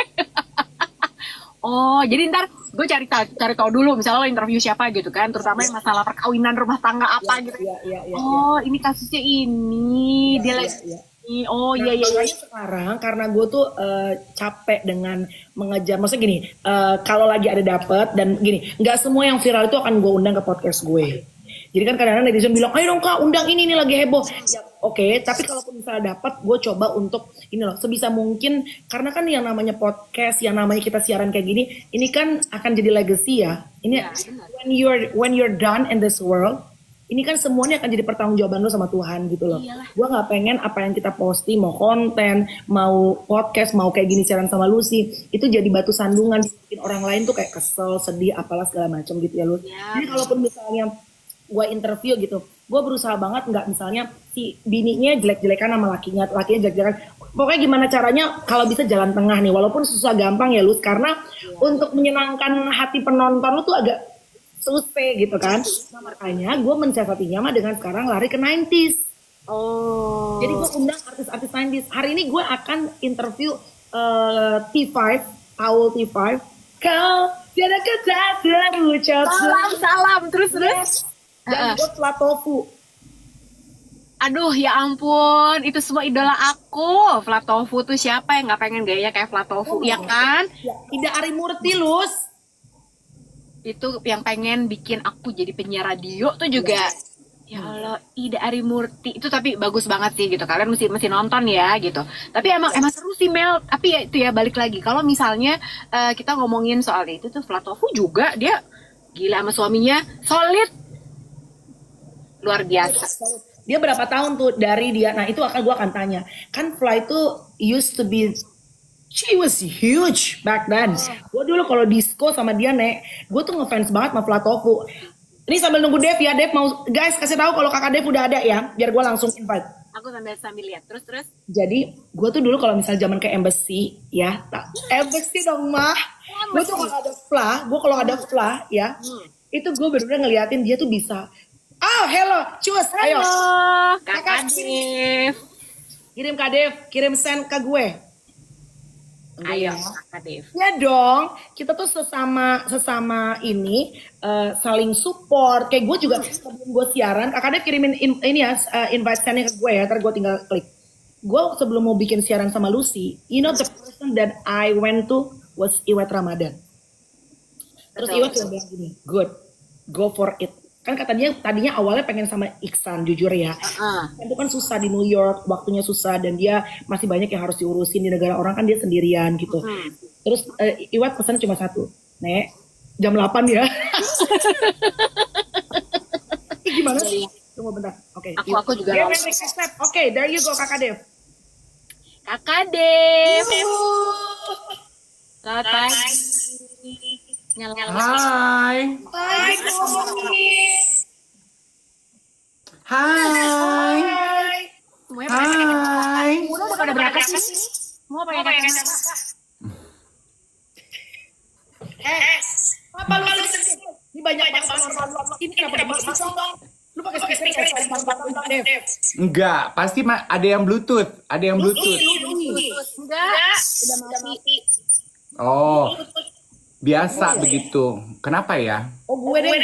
Oh, jadi ntar gue cari cari tahu dulu, misalnya lo interview siapa gitu kan, terutama yang masalah perkawinan rumah tangga apa ya, gitu. Ya, ya, ya, oh, ya. Ini kasusnya ini, ya, dia ya, lagi. Ya. Oh iya nah, iya. iya. Sekarang karena gue tuh uh, capek dengan mengejar, maksudnya gini, uh, kalau lagi ada dapet dan gini, nggak semua yang viral itu akan gue undang ke podcast gue. Jadi kan kadang-kadang netizen bilang, ayo dong kak undang ini ini lagi heboh. Ya, Oke, okay, tapi kalaupun misalnya dapat, gue coba untuk ini loh sebisa mungkin karena kan yang namanya podcast, yang namanya kita siaran kayak gini, ini kan akan jadi legacy ya. Ini ya, when you're when you're done in this world. Ini kan semuanya akan jadi pertanggungjawaban lo sama Tuhan gitu loh. Gue nggak pengen apa yang kita posting, mau konten, mau podcast, mau kayak gini siaran sama Lucy, itu jadi batu sandungan. Bikin orang lain tuh kayak kesel, sedih, apalah segala macam gitu ya Lu. Ya. Jadi kalaupun misalnya gue interview gitu, gue berusaha banget nggak misalnya si bininya jelek-jelekan sama lakinya, lakinya jelek-jelekan. Pokoknya gimana caranya kalau bisa jalan tengah nih, walaupun susah gampang ya Lu, karena ya. Untuk menyenangkan hati penonton lu tuh agak susah gitu kan. Nah, makanya gue mensiasatinya mah dengan sekarang lari ke sembilan puluhan. Oh. Jadi gue undang artis-artis sembilan puluhan. Hari ini gue akan interview uh, T five, Paul T five. Kau tiada kata terucap. Salam salam terus terus. Dan gue Flatofu. Aduh ya ampun, itu semua idola aku. Flatofu tuh siapa yang nggak pengen gaya kayak Flatofu, oh, ya kan? Ya, Ida Arimurti Lus. Itu yang pengen bikin aku jadi penyiar radio tuh juga. Ya Allah, Ida Arimurti itu tapi bagus banget sih gitu. Kalian mesti mesti nonton ya gitu. Tapi emang emang seru sih Mel. Tapi ya itu ya balik lagi. Kalau misalnya uh, kita ngomongin soal itu tuh Flatofu juga dia gila sama suaminya, solid. Luar biasa. Dia berapa tahun tuh dari dia. Nah, itu akan gua akan tanya. Kan Fly tuh used to be she was huge back then. Oh. Gue dulu kalau disco sama dia nek, gue tuh ngefans banget sama Flatofu. Ini sambil nunggu Dev ya, Dev mau guys kasih tahu kalau kakak Dev udah ada ya, biar gue langsung invite. Aku sambil sambil lihat terus terus. Jadi gue tuh dulu kalau misal zaman ke embassy ya, tak embassy dong mah. Gue tuh kalau ada flah, gue kalau ada flah ya, hmm. itu gue bener-bener ngeliatin dia tuh bisa. Oh hello, cus, ayo. Kakak Dev. Kirim kak Dev, kirim send ke gue. Ayo, Kak Dev. Ya dong, kita tuh sesama sesama ini uh, saling support. Kayak gue juga sebelum gue siaran, Kakak Dev kirimin in, ini ya uh, invite sendnya ke gue ya, ntar gue tinggal klik. Gue sebelum mau bikin siaran sama Lucy, you know the person that I went to was Iwet Ramadan. Terus Iwet cuma bilang gini, good, go for it. Kan katanya tadinya awalnya pengen sama Iksan, jujur ya. Uh-uh. Itu kan susah di New York, waktunya susah dan dia masih banyak yang harus diurusin di negara orang kan dia sendirian gitu. Uh-huh. Terus uh, Iwet pesan cuma satu, Nek, jam delapan ya. Gimana sih? Tunggu bentar. Oke. Okay. Aku aku juga. Oke, okay, there you go Kakak Dev. Kakak Dev. Kakak. Hai. Hai. Hai. Hai. Udah pada berapa sih? Mau pakai kacamata? Eh, apa lu ini banyak banget ini kenapa masuk? Lu pakai speaker Dev? Enggak, pasti ada yang Bluetooth, ada yang Bluetooth. Enggak, udah mati. Oh. Biasa oh, begitu. Ya? Kenapa ya? Oh, gue deh.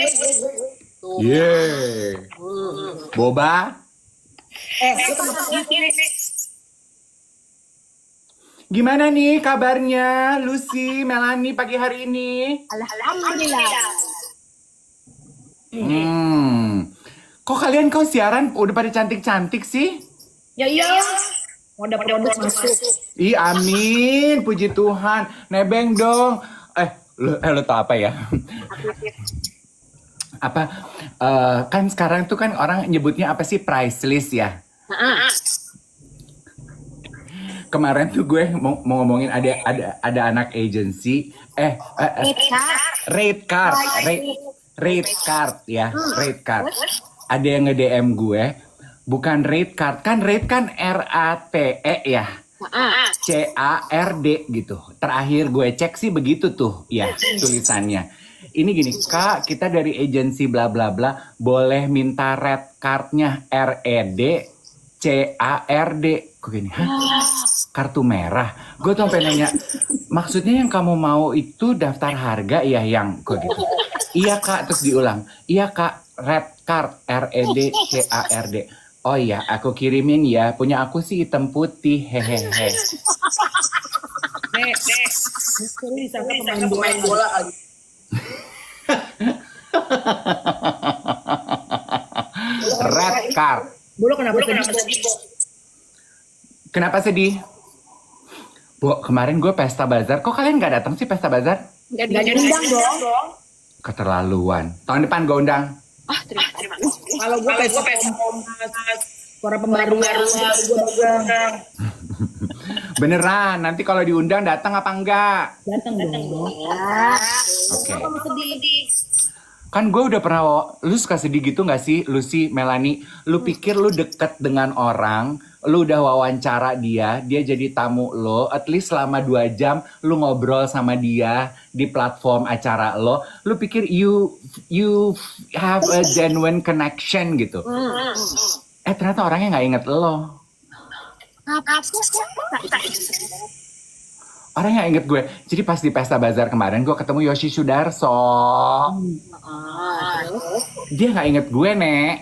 Yeay. Boba? Eh, gimana nih kabarnya Lucy, Melanie pagi hari ini? Alhamdulillah. Hmm. Kok kalian kau siaran udah pada cantik-cantik sih? Ya iya. Mau dapat bonus masuk. Ih, amin. Puji Tuhan. Nebeng dong. Eh, lu, eh, lu tau apa ya? Apa? Uh, kan sekarang tuh kan orang nyebutnya apa sih? Price list ya? Kemarin tuh gue mau, mau ngomongin ada ada ada anak agency. Eh, uh, uh, rate card. Rate, rate card ya. Rate card. Ada yang nge-D M gue. Bukan rate card. Kan rate kan R A T E ya. C A R D gitu. Terakhir gue cek sih begitu tuh ya tulisannya. Ini gini, Kak, kita dari agensi bla bla bla boleh minta red cardnya R E D C A R D. Gue gini, hah? Kartu merah. Gue tuh sampai nanya, maksudnya yang kamu mau itu daftar harga ya yang gue gitu. Iya Kak, terus diulang. Iya Kak, red card R E D C A R D. Oh iya, aku kirimin ya. Punya aku sih hitam putih, hehehe. Nek, nek. Misteri disangka pemain bola kali. Red card. Bolo kenapa sedih? Kenapa sedih? Bu, kemarin gue pesta bazar. Kok kalian gak datang sih pesta bazar? Gak diundang dong. Keterlaluan. Tahun depan gue undang. Ah, terima kasih. Kalau gue pesta suara pembaru baru beneran, nanti kalau diundang datang apa enggak? Datang dong. Oke. Kan gue udah pernah, lu suka sedih gitu gak sih, Lucy, Melanie? Lu pikir lu deket dengan orang, lu udah wawancara dia, dia jadi tamu lo, at least selama dua jam lu ngobrol sama dia di platform acara lo, lu pikir you you have a genuine connection gitu. Eh ternyata orangnya gak inget lo. Orangnya inget gue. Jadi pas di pesta bazar kemarin gue ketemu Yoshi Sudarso. Dia gak inget gue, Nek.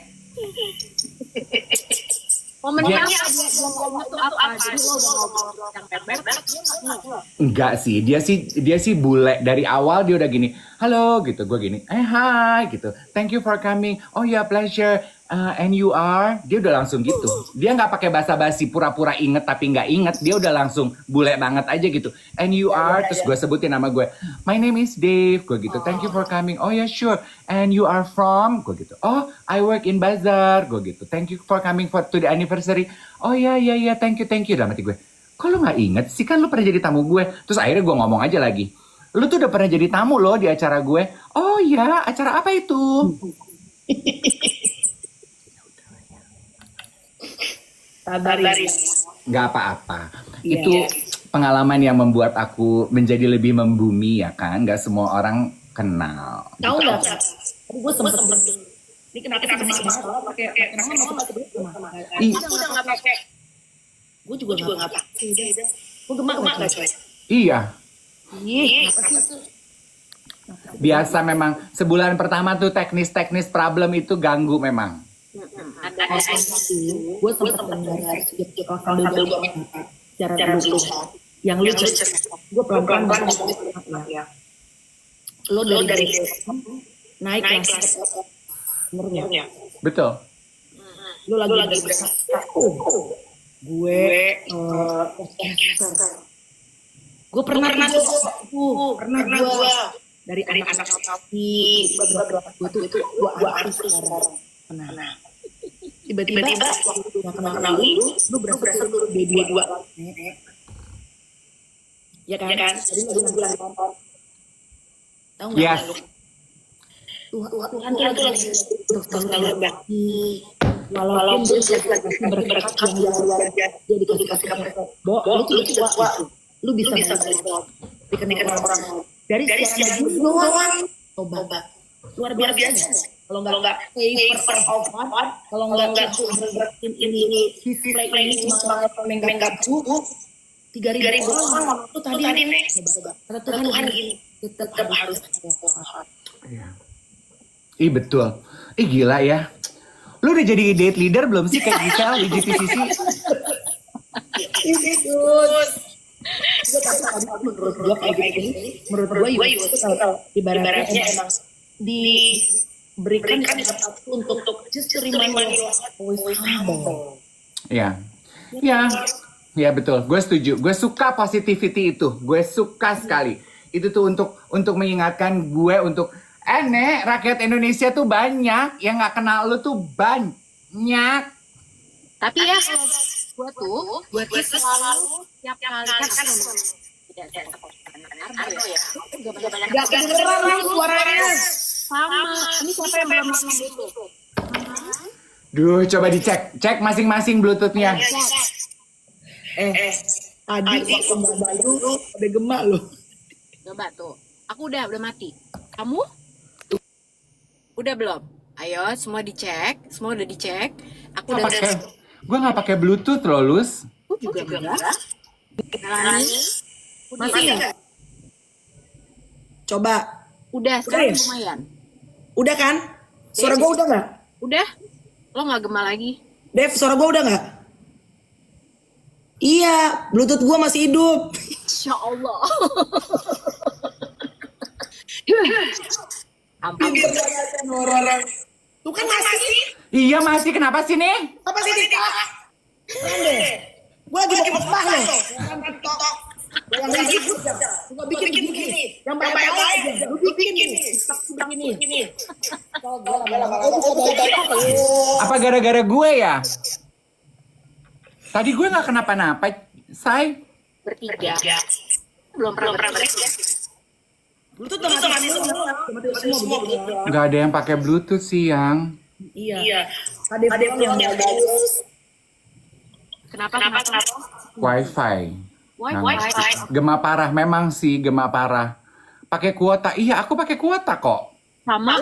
Momennya dia, dia, dia ngomong tuh apa? Jadi lo udah ngobrol yang bebek. Enggak sih, dia sih dia sih bule dari awal dia udah gini, halo gitu, gue gini, eh hai gitu, thank you for coming, oh ya yeah, pleasure, uh, and you are, dia udah langsung gitu, dia nggak pakai basa-basi pura-pura inget tapi nggak inget, dia udah langsung bule banget aja gitu, and you are, terus gue sebutin nama gue, my name is Dave, gue gitu, thank you for coming, oh ya yeah, sure, and you are from, gue gitu, oh I work in Bazaar, gue gitu, thank you for coming for to the anniversary, oh ya ya ya thank you thank you, dalam hati gue. Kok lu gak inget sih, kan lu pernah jadi tamu gue. Terus akhirnya gue ngomong aja lagi, lu tuh udah pernah jadi tamu loh di acara gue. Oh ya, acara apa itu? Sabaris. Gak apa-apa. Yeah, itu yeah. Pengalaman yang membuat aku menjadi lebih membumi ya kan. Gak semua orang kenal. Tahu gak? Gue sempet ini kenapa sih kenapa pakai nama nama Ih, udah nggak pakai. Gue juga nggak pakai. Gue gemak nggak coy. Iya. Ih, kenapa sih? Biasa memang sebulan pertama tuh teknis-teknis problem itu ganggu memang. Ada Gue sempat dengar sambil gue cara dulu yang lu gue pelan-pelan ya. Lo dari, dari naik kelas sebenarnya. Betul. Lu lagi lagi oh, gue uh, gue pernah pernah tuh pernah gue dari anak-anak sapi gue tuh itu gue artis sekarang pernah tiba-tiba nggak kenal kenal lu lu berasa tuh B dua dua ya kan jadi lu bilang tahu nggak Tuhan tuh lagi terus selalu berbagi walaupun dia berkat yang luar biasa dia dikasih kasih bo lu tuh kuat lu bisa bisa dikenakan orang dari sekian doang coba luar biasa kalau nggak favor of God kalau nggak berarti ini display ini semangat menggabung tiga ribu orang itu tadi nih kata Tuhan gini tetap harus ih betul ih gila ya. Lu udah jadi date leader belum sih kayak Giselle di G T C C? Menurut gue kayak gini, menurut gue juga ibaratnya emang diberikan sesuatu untuk just terima always humble. Ya, ya, ya betul. Gue setuju. Gue suka positivity itu. Gue suka sekali. Itu tuh untuk untuk mengingatkan gue untuk Eh Nek, rakyat Indonesia tuh banyak yang nggak kenal lu tuh banyak. Tapi ya kalau gue tuh, gue tuh selalu tiap kali kan kan tidak ada Ardo ya, nggak kedengeran lah suaranya. Sama, ini siapa yang belum masuk dulu? Duh, coba dicek, cek masing-masing Bluetoothnya. Eh, tadi waktu Mbak Bayu udah gemak loh. Coba tuh, aku udah udah mati. Kamu? Udah belum? Ayo semua dicek, semua udah dicek. Aku udah pakai, gue nggak pakai Bluetooth loh, Lus. Aku juga enggak. Melani, masih nggak? Coba. Udah, sekarang lumayan. Udah kan? Suara gue udah nggak? Udah. Lo nggak gema lagi? Dev, suara gue udah nggak? Iya, Bluetooth gue masih hidup. Insya Allah. Ampun. Orang. Tuh kan masih. Iya masih, kenapa sih nih? Apa sih Dika? Gue lagi mau kepah loh. Yang lagi gue bikin begini. Yang baik-baik aja. Lu bikin ini. Begini. Apa gara-gara gue ya? Tadi gue nggak kenapa-napa, say. Bertiga. Belum pernah bertiga. Bluetooth udah mati semua. Nggak ada yang pakai Bluetooth sih yang. Iya. Ada yang bagus. Kenapa? Kenapa? Kenapa? Wi-Fi. Wi-Fi. Gema parah, memang sih gema parah. Pakai kuota, iya aku pakai kuota kok. Sama.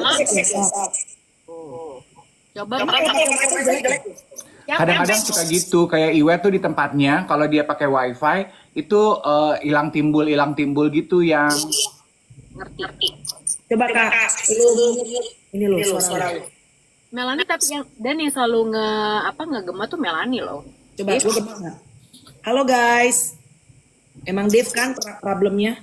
Coba. Kadang-kadang suka gitu, kayak Iwe tuh di tempatnya, kalau dia pakai Wi-Fi itu hilang uh, timbul, hilang timbul gitu yang. Ngerti. Coba Kak, lu ini lo suara lu. Melani tapi yang dan yang selalu nge apa ngegema tuh Melani loh. Coba lu gema nggak? Halo guys, emang Dev kan problemnya?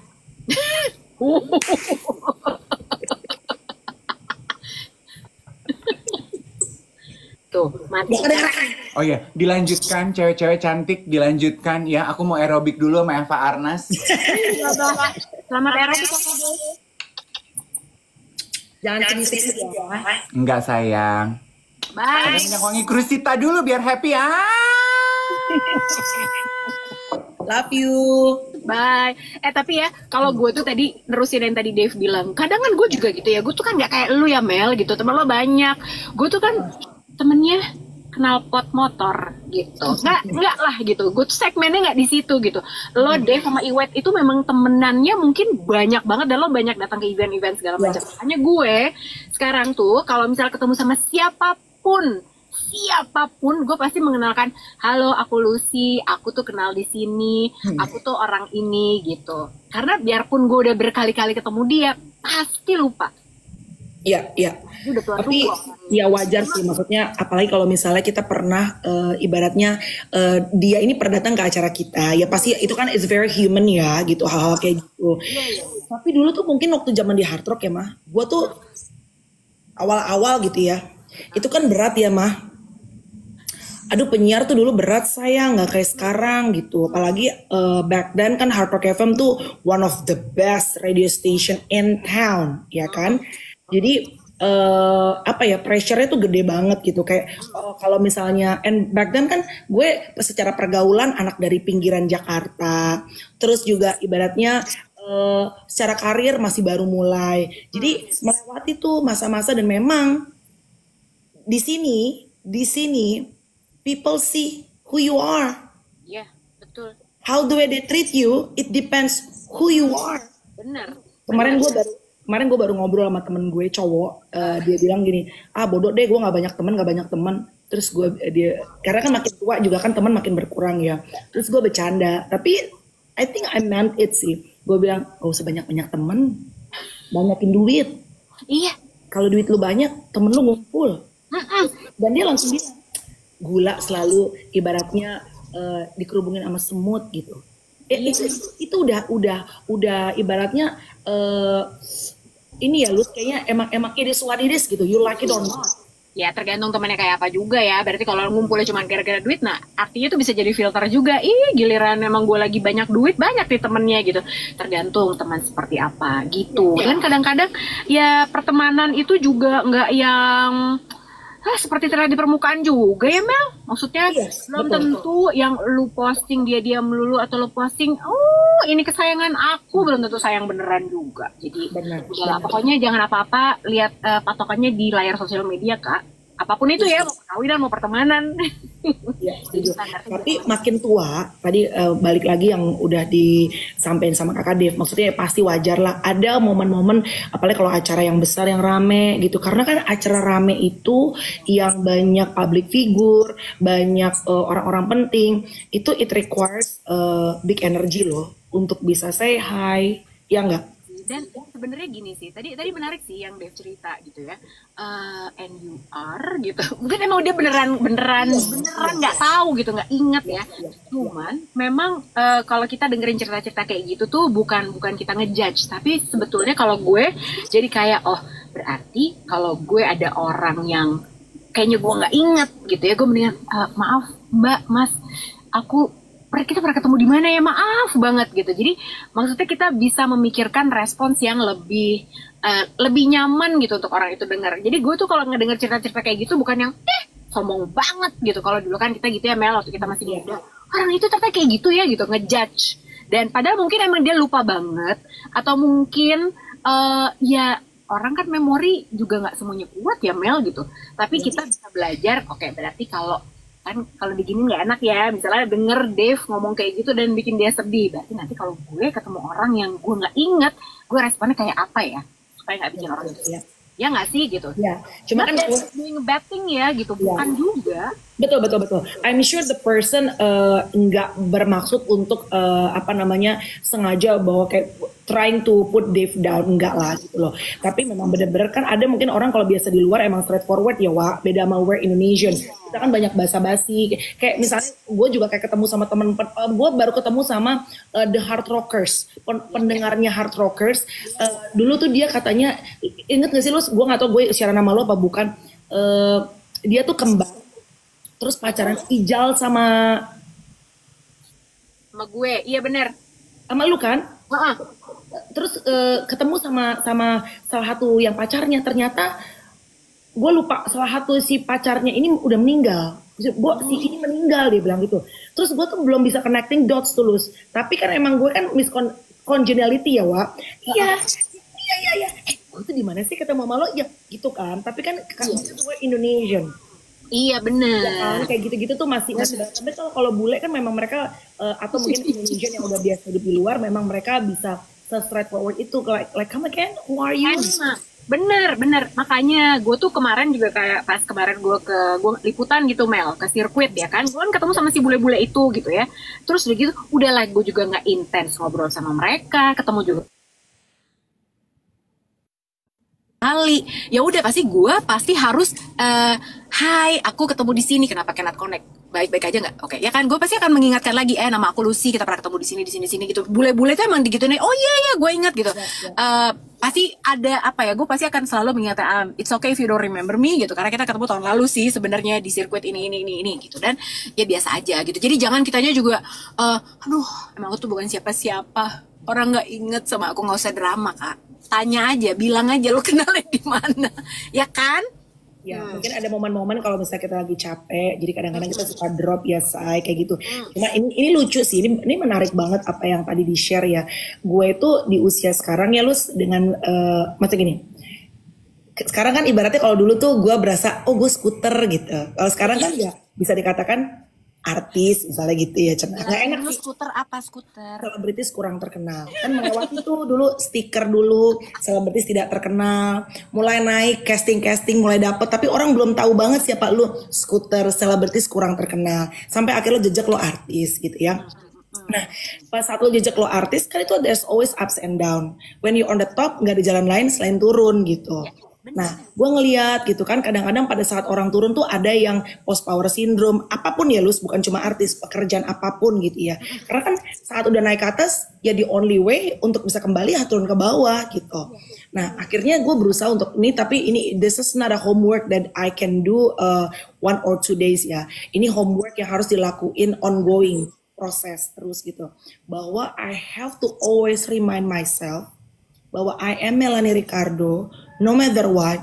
Tuh mati. Oh iya, dilanjutkan cewek-cewek cantik, dilanjutkan ya. Aku mau aerobik dulu sama Eva Arnas. Selamat aerobik kakak. Jangan sedih-sedih ya. Enggak sayang. Bye. Ada minyak wangi Krusita dulu biar happy ya. Love you. Bye. Eh tapi ya, kalau gue tuh tadi nerusin yang tadi Dave bilang, kadang kan gue juga gitu ya. Gue tuh kan nggak kayak lu ya Mel gitu. Temen lo banyak. Gue tuh kan temennya kenal pot motor gitu. Nggak, nggak lah gitu. Gue tuh segmennya nggak di situ gitu. Lo Dave sama Iwet itu memang temenannya mungkin banyak banget dan lo banyak datang ke event-event segala macam. Hanya gue sekarang tuh kalau misalnya ketemu sama siapapun siapapun gue pasti mengenalkan, halo aku Lucy, aku tuh kenal di sini, hmm. aku tuh orang ini gitu. Karena biarpun gue udah berkali-kali ketemu dia, pasti lupa. Iya, iya. Tapi ya wajar sih, maksudnya apalagi kalau misalnya kita pernah uh, ibaratnya uh, dia ini pernah datang ke acara kita, ya pasti itu kan it's very human ya gitu, hal-hal kayak gitu. Yeah, yeah. Tapi dulu tuh mungkin waktu zaman di Hard Rock ya mah, gue tuh awal-awal gitu ya, itu kan berat ya mah. Aduh penyiar tuh dulu berat sayang, nggak kayak sekarang gitu. Apalagi uh, back then kan Hard Rock F M tuh one of the best radio station in town, ya kan? Jadi uh, apa ya pressure-nya tuh gede banget gitu kayak uh, kalau misalnya and back then kan gue secara pergaulan anak dari pinggiran Jakarta, terus juga ibaratnya uh, secara karir masih baru mulai. Jadi melewati tuh masa-masa dan memang di sini di sini people see who you are. Iya, yeah, betul. How the way they treat you, it depends who you are. Benar. Kemarin gue baru Kemarin gue baru ngobrol sama temen gue cowok, uh, dia bilang gini, ah bodoh deh gue nggak banyak teman, nggak banyak teman. Terus gue dia, karena kan makin tua juga kan teman makin berkurang ya. Terus gue bercanda, tapi I think I meant it sih. Gue bilang, gak usah banyak banyak teman, banyakin duit. Iya. Kalau duit lu banyak, temen lu ngumpul. Dan dia langsung bilang, gula selalu ibaratnya uh, dikerubungin sama semut gitu. Eh, itu, itu udah udah udah ibaratnya uh, ini ya lu kayaknya emang emang it is what it is gitu, you like it or not. Ya tergantung temannya kayak apa juga ya. Berarti kalau ngumpulnya cuma gara-gara duit, nah artinya itu bisa jadi filter juga. Ih giliran emang gue lagi banyak duit, banyak nih temennya gitu. Tergantung teman seperti apa gitu. Dan kadang-kadang ya pertemanan itu juga nggak yang Hah, seperti terlihat di permukaan juga ya Mel. Maksudnya yes, belum betul, tentu betul. Yang lu posting dia dia melulu atau lu posting oh ini kesayangan aku belum tentu sayang beneran juga. Jadi bener, udahlah bener. Pokoknya jangan apa-apa lihat uh, patokannya di layar sosial media Kak. Apapun itu ya, mau perkawinan mau pertemanan. Ya, setuju. Tapi makin tua, tadi uh, balik lagi yang udah disampaikan sama Kakak Dev, maksudnya pasti wajar lah ada momen-momen, apalagi kalau acara yang besar yang rame gitu, karena kan acara rame itu yang banyak public figure, banyak uh, orang-orang penting, itu it requires uh, big energy loh untuk bisa say hi, ya enggak? Dan sebenarnya gini sih, tadi tadi menarik sih yang Dev cerita gitu ya, uh, and you are gitu, mungkin emang dia beneran beneran beneran nggak tahu gitu, nggak inget ya. Cuman memang uh, kalau kita dengerin cerita-cerita kayak gitu tuh bukan bukan kita ngejudge, tapi sebetulnya kalau gue jadi kayak oh berarti kalau gue ada orang yang kayaknya gue nggak inget gitu ya, gue mendingan uh, maaf Mbak Mas, aku kita pernah ketemu di mana ya, maaf banget gitu. Jadi maksudnya kita bisa memikirkan respons yang lebih uh, lebih nyaman gitu untuk orang itu dengar. Jadi gue tuh kalau ngedenger cerita-cerita kayak gitu bukan yang eh sombong banget gitu. Kalau dulu kan kita gitu ya Mel, waktu kita masih muda, orang itu ternyata kayak gitu ya gitu, ngejudge. Dan padahal mungkin emang dia lupa banget, atau mungkin uh, ya orang kan memori juga nggak semuanya kuat ya Mel gitu. Tapi kita bisa belajar, oke okay, berarti kalau kan kalau digini nggak enak ya, misalnya denger Dev ngomong kayak gitu dan bikin dia sedih, berarti nanti kalau gue ketemu orang yang gue nggak inget, gue responnya kayak apa ya supaya nggak bikin ya, orang itu ya. Ya nggak sih gitu ya, cuma kan doing bad thing ya gitu, ya. Bukan juga. Betul betul betul. I'm sure the person uh, nggak bermaksud untuk uh, apa namanya sengaja bahwa kayak trying to put Dave down, enggak lah gitu loh. Tapi memang bener-bener kan ada mungkin orang kalau biasa di luar emang straightforward ya Wak, beda sama we're Indonesian. Kita kan banyak basa-basi. Kayak misalnya gue juga kayak ketemu sama temen, uh, gue baru ketemu sama uh, The Hard Rockers, pendengarnya Hard Rockers. Uh, dulu tuh dia katanya, inget gak sih lu, gue gak tau gue siaran nama lo apa bukan, uh, dia tuh kembar. Terus pacaran Ijal sama sama gue, iya bener. Sama lu kan? Uh-uh. Terus uh, ketemu sama sama salah satu yang pacarnya, ternyata gue lupa salah satu si pacarnya ini udah meninggal. Gue si ini meninggal dia bilang gitu. Terus gue tuh belum bisa connecting dots tulus. Tapi kan emang gue kan miscongeniality ya Wak. Iya, iya iya iya. Eh gue tuh di mana sih ketemu sama lo? Ya gitu kan. Tapi kan kan gue Indonesian. Iya benar. Ya kan kayak gitu-gitu tuh masih masih. Tapi kalau kalau bule kan memang mereka uh, atau mungkin Indonesian yang udah biasa hidup di luar, memang mereka bisa se straightforward itu like like come again, who are you? Emma, Bener, bener. Makanya gue tuh kemarin juga kayak pas kemarin gue ke gue liputan gitu Mel ke sirkuit ya kan, gue kan ketemu sama si bule-bule itu gitu ya. Terus udah gitu, udah lah gue juga nggak intens ngobrol sama mereka, ketemu juga kali. Ya udah pasti gue pasti harus eh hai, aku ketemu di sini, kenapa cannot connect? Baik-baik aja nggak? Oke, ya kan gue pasti akan mengingatkan lagi, eh nama aku Lucy, kita pernah ketemu di sini, di sini, sini gitu. Bule-bule tuh emang gitu nih. Oh iya iya, gue ingat gitu. Eh pasti ada apa ya? Gue pasti akan selalu mengingatkan, um, it's okay if you don't remember me gitu. Karena kita ketemu tahun lalu sih sebenarnya di sirkuit ini ini ini ini gitu. Dan ya biasa aja gitu. Jadi jangan kitanya juga, uh, aduh, emang aku tuh bukan siapa-siapa. Orang nggak inget sama aku, nggak usah drama kak. Tanya aja, bilang aja lo kenalnya di mana, ya kan? Ya, Hmm. mungkin ada momen-momen kalau misalnya kita lagi capek, jadi kadang-kadang kita suka drop ya, say, kayak gitu. Cuma ini ini lucu sih, ini, ini menarik banget apa yang tadi di-share ya. Gue itu di usia sekarang ya, lu dengan, uh, maksudnya gini, sekarang kan ibaratnya kalau dulu tuh gue berasa, oh gue skuter gitu. Kalau sekarang kan ya bisa dikatakan artis, misalnya gitu ya. Cenah. Nggak enak Dulu sih. skuter apa skuter? Selebritis kurang terkenal kan, melewati tuh dulu stiker dulu selebritis tidak terkenal, mulai naik casting casting mulai dapet, tapi orang belum tahu banget siapa lu, skuter selebritis kurang terkenal, sampai akhirnya lo jejak lo artis gitu ya. Nah pas saat lo jejak lo artis kan itu there's always ups and down, when you on the top nggak ada jalan lain selain turun gitu. Nah, gue ngeliat gitu kan, kadang-kadang pada saat orang turun tuh ada yang post power syndrome, apapun ya Lus, bukan cuma artis, pekerjaan apapun gitu ya. Karena kan saat udah naik ke atas, ya the only way untuk bisa kembali ya turun ke bawah gitu. Nah, akhirnya gue berusaha untuk ini, tapi ini this is not a homework that I can do uh, one or two days ya. Ini homework yang harus dilakuin ongoing, proses terus gitu. Bahwa I have to always remind myself bahwa I am Melanie Ricardo, no matter what,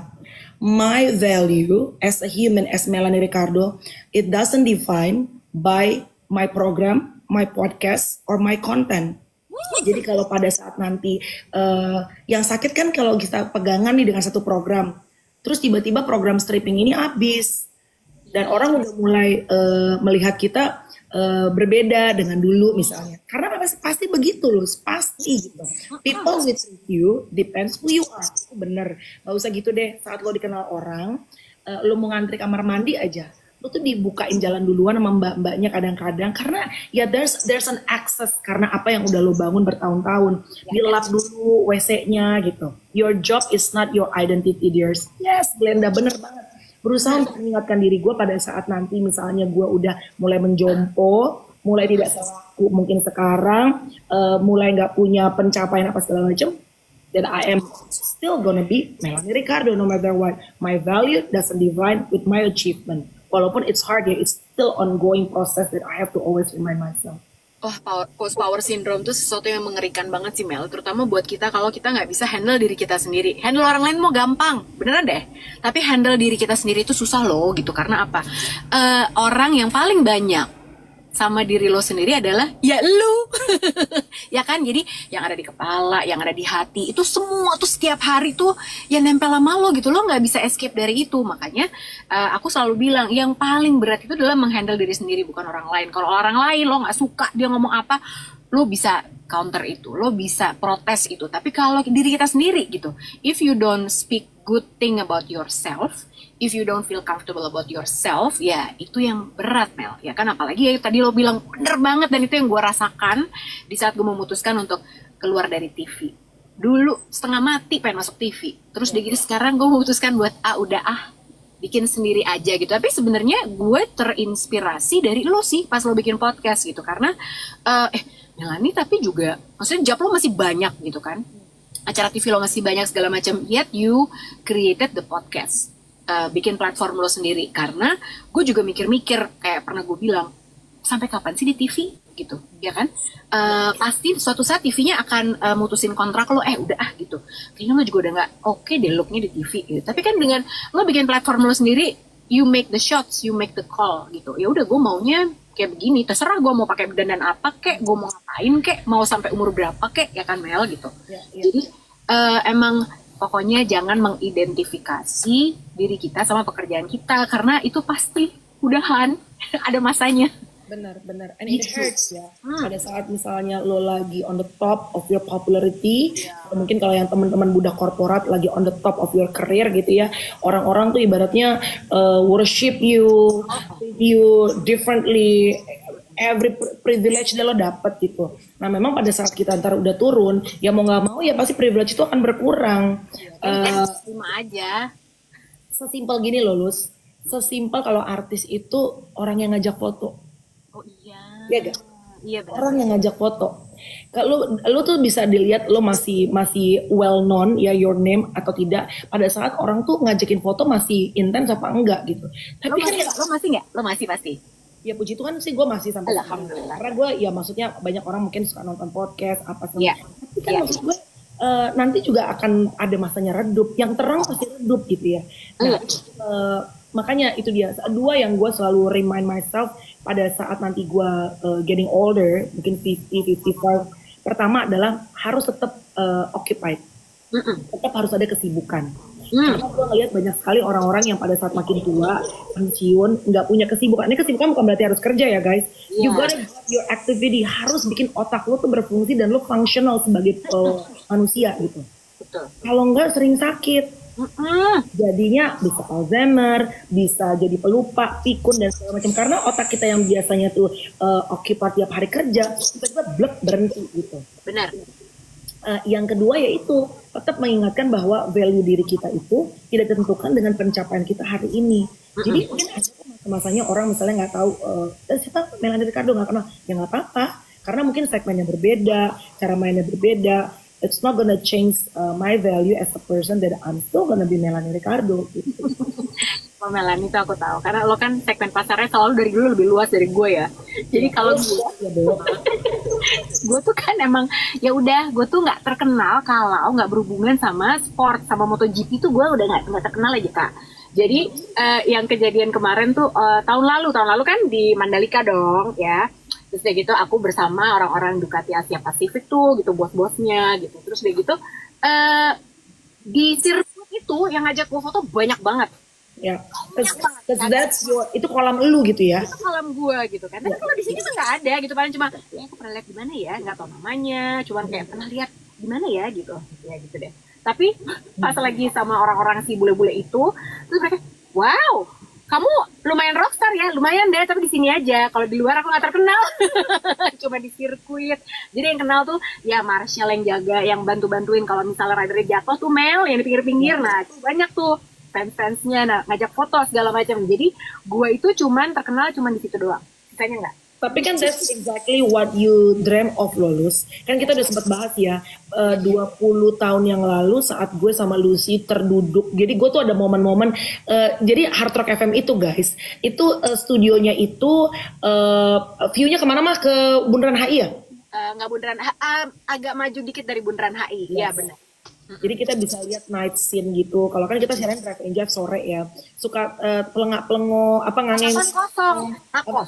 my value as a human, as Melanie Ricardo, it doesn't define by my program, my podcast, or my content. Jadi kalau pada saat nanti, uh, yang sakit kan kalau kita pegangan nih dengan satu program, terus tiba-tiba program stripping ini habis, dan orang udah mulai uh, melihat kita uh, berbeda dengan dulu misalnya. Karena pasti, pasti begitu loh, pasti gitu. People with you depends who you are. Itu bener, gak usah gitu deh. Saat lo dikenal orang, uh, lo mau ngantri kamar mandi aja, lo tuh dibukain jalan duluan sama mbak-mbaknya kadang-kadang. Karena ya there's there's an access, karena apa yang udah lo bangun bertahun-tahun. Dilap dulu W C-nya gitu. Your job is not your identity, dears. Yes, Glenda bener banget. Berusaha untuk mengingatkan diri gue pada saat nanti misalnya gue udah mulai menjompo, mulai tidak selaku mungkin sekarang, uh, mulai nggak punya pencapaian apa segala macam, that I am still gonna be Melanie Ricardo no matter what. My value doesn't divide with my achievement. Walaupun it's hard ya, it's still ongoing process that I have to always remind myself. Wah, power, post power syndrome itu sesuatu yang mengerikan banget sih Mel, terutama buat kita kalau kita nggak bisa handle diri kita sendiri. Handle orang lain mau gampang, beneran deh. Tapi handle diri kita sendiri itu susah loh gitu, karena apa? Uh, orang yang paling banyak sama diri lo sendiri adalah ya lu. Ya kan, jadi yang ada di kepala, yang ada di hati, itu semua tuh setiap hari tuh yang nempel sama lo gitu. Lo nggak bisa escape dari itu. Makanya uh, aku selalu bilang yang paling berat itu adalah menghandle diri sendiri, bukan orang lain. Kalau orang lain lo nggak suka dia ngomong apa, lo bisa counter itu, lo bisa protes itu. Tapi kalau diri kita sendiri gitu, if you don't speak good thing about yourself, if you don't feel comfortable about yourself, ya itu yang berat Mel, ya kan. Apalagi ya tadi lo bilang bener banget, dan itu yang gue rasakan di saat gue memutuskan untuk keluar dari T V. Dulu setengah mati pengen masuk T V, terus ya. Gitu sekarang gue memutuskan buat ah udah ah bikin sendiri aja gitu. Tapi sebenarnya gue terinspirasi dari lo sih pas lo bikin podcast gitu, karena uh, eh Melanie tapi juga maksudnya job lo masih banyak gitu kan, acara T V lo masih banyak segala macam, yet you created the podcast. Uh, bikin platform lo sendiri. Karena gue juga mikir-mikir, kayak pernah gue bilang, sampai kapan sih di T V gitu, ya kan? Uh, pasti suatu saat T V-nya akan uh, mutusin kontrak lo, eh udah ah gitu, kayaknya lo juga udah nggak oke okay deh look-nya di T V gitu. Tapi kan dengan lo bikin platform lo sendiri, you make the shots, you make the call gitu. Ya udah, gue maunya kayak begini, terserah gue mau pakai dandan apa kek, gue mau ngapain kek, mau sampai umur berapa kek, ya kan Mel gitu. Ya, ya. Jadi uh, emang pokoknya jangan mengidentifikasi diri kita sama pekerjaan kita, karena itu pasti udahan ada masanya. Benar, benar. And it hurts ya. Hmm. Pada saat misalnya lo lagi on the top of your popularity, yeah. mungkin kalau yang teman-teman budak korporat lagi on the top of your career gitu ya, orang-orang tuh ibaratnya uh, worship you, treat you differently, every privilege that lo dapet gitu. Nah memang pada saat kita ntar udah turun, ya mau nggak mau ya pasti privilege itu akan berkurang. Uh, Terima aja. Sesimpel gini loh, Lus. Sesimpel kalau artis itu orang yang ngajak foto. Oh iya. Iya gak? Iya benar. Orang yang ngajak foto. Kalau lu tuh bisa dilihat lo masih masih well known ya your name atau tidak pada saat orang tuh ngajakin foto masih intens apa enggak gitu. Tapi lo kan masih, lo masih nggak? Lo masih pasti. Ya puji Tuhan sih gue masih sampai Alhamdulillah. Karena gue ya maksudnya banyak orang mungkin suka nonton podcast apa semua. Yeah. Tapi kan yeah. maksud gue uh, nanti juga akan ada masanya redup. Yang terang pasti redup gitu ya. Nah uh, makanya itu dia dua yang gue selalu remind myself pada saat nanti gue uh, getting older mungkin fifty, fifty-five. Pertama adalah harus tetap uh, occupied, Mm-mm. tetap harus ada kesibukan. Mm. Karena gue ngeliat banyak sekali orang-orang yang pada saat makin tua pensiun nggak punya kesibukan. Ini kesibukan bukan berarti harus kerja ya guys. Yeah. You gotta have your activity, harus bikin otak lo tuh berfungsi dan lo functional sebagai uh, manusia gitu. Kalau nggak sering sakit. Mm-mm. Jadinya bisa Alzheimer, bisa jadi pelupa, pikun dan segala macam karena otak kita yang biasanya tuh uh, occupied tiap hari kerja tiba-tiba blek berhenti gitu. Benar. Uh, yang kedua yaitu tetap mengingatkan bahwa value diri kita itu tidak ditentukan dengan pencapaian kita hari ini. Mm-mm. Jadi mungkin ada masanya orang misalnya nggak tahu uh, siapa Melanie Ricardo nggak kenal, ya nggak apa-apa karena mungkin segmennya berbeda, cara mainnya berbeda. It's not gonna change uh, my value as a person that I'm still gonna be Melanie Ricardo. Gitu. Oh Melanie itu aku tahu, karena lo kan segmen pasarnya selalu dari dulu lebih luas dari gue ya. Jadi ya, kalau gue, ya, gue tuh kan emang ya udah, gue tuh nggak terkenal kalau nggak berhubungan sama sport, sama MotoGP tuh gue udah nggak nggak terkenal aja kak. Jadi uh, yang kejadian kemarin tuh uh, tahun lalu, tahun lalu kan di Mandalika dong ya. Terus kayak gitu aku bersama orang-orang Ducati Asia Pasifik tuh gitu bos-bosnya gitu. Terus kayak gitu uh, di sirkuit itu yang ngajak gue foto banyak banget. Ya, yeah. That's your, itu kolam elu gitu ya? Itu kolam gue gitu kan. Tapi yeah. kalau di sini tuh nggak ada gitu, paling cuma ya aku pernah lihat di mana ya, nggak tahu namanya, cuman kayak pernah lihat di mana ya gitu, ya gitu deh. Tapi pas lagi sama orang-orang si bule-bule itu, terus mereka, wow. Kamu lumayan rockstar ya, lumayan deh, tapi di sini aja. Kalau di luar aku nggak terkenal, cuma di sirkuit. Jadi yang kenal tuh ya Marshall yang jaga, yang bantu-bantuin kalau misalnya ridernya jatuh tuh Mel yang di pinggir-pinggir. Nah itu banyak tuh fans-fansnya, nah ngajak foto segala macam. Jadi gue itu cuman terkenal cuman di situ doang, sisanya nggak. Tapi kan that's exactly what you dream of Lulus. Kan kita udah sempat bahas ya uh, dua puluh tahun yang lalu saat gue sama Lucy terduduk. Jadi gue tuh ada momen-momen uh, jadi Hard Rock F M itu guys. Itu uh, studionya itu uh, view-nya kemana mah ke Bundaran H I ya? Uh, nggak Bundaran uh, agak maju dikit dari Bundaran H I. Iya yes. benar. Jadi kita bisa lihat night scene gitu. Kalau kan kita siaran drive and drive sore ya. Suka uh, pelengak-pelengo apa ngangeng. Kosong. Takos.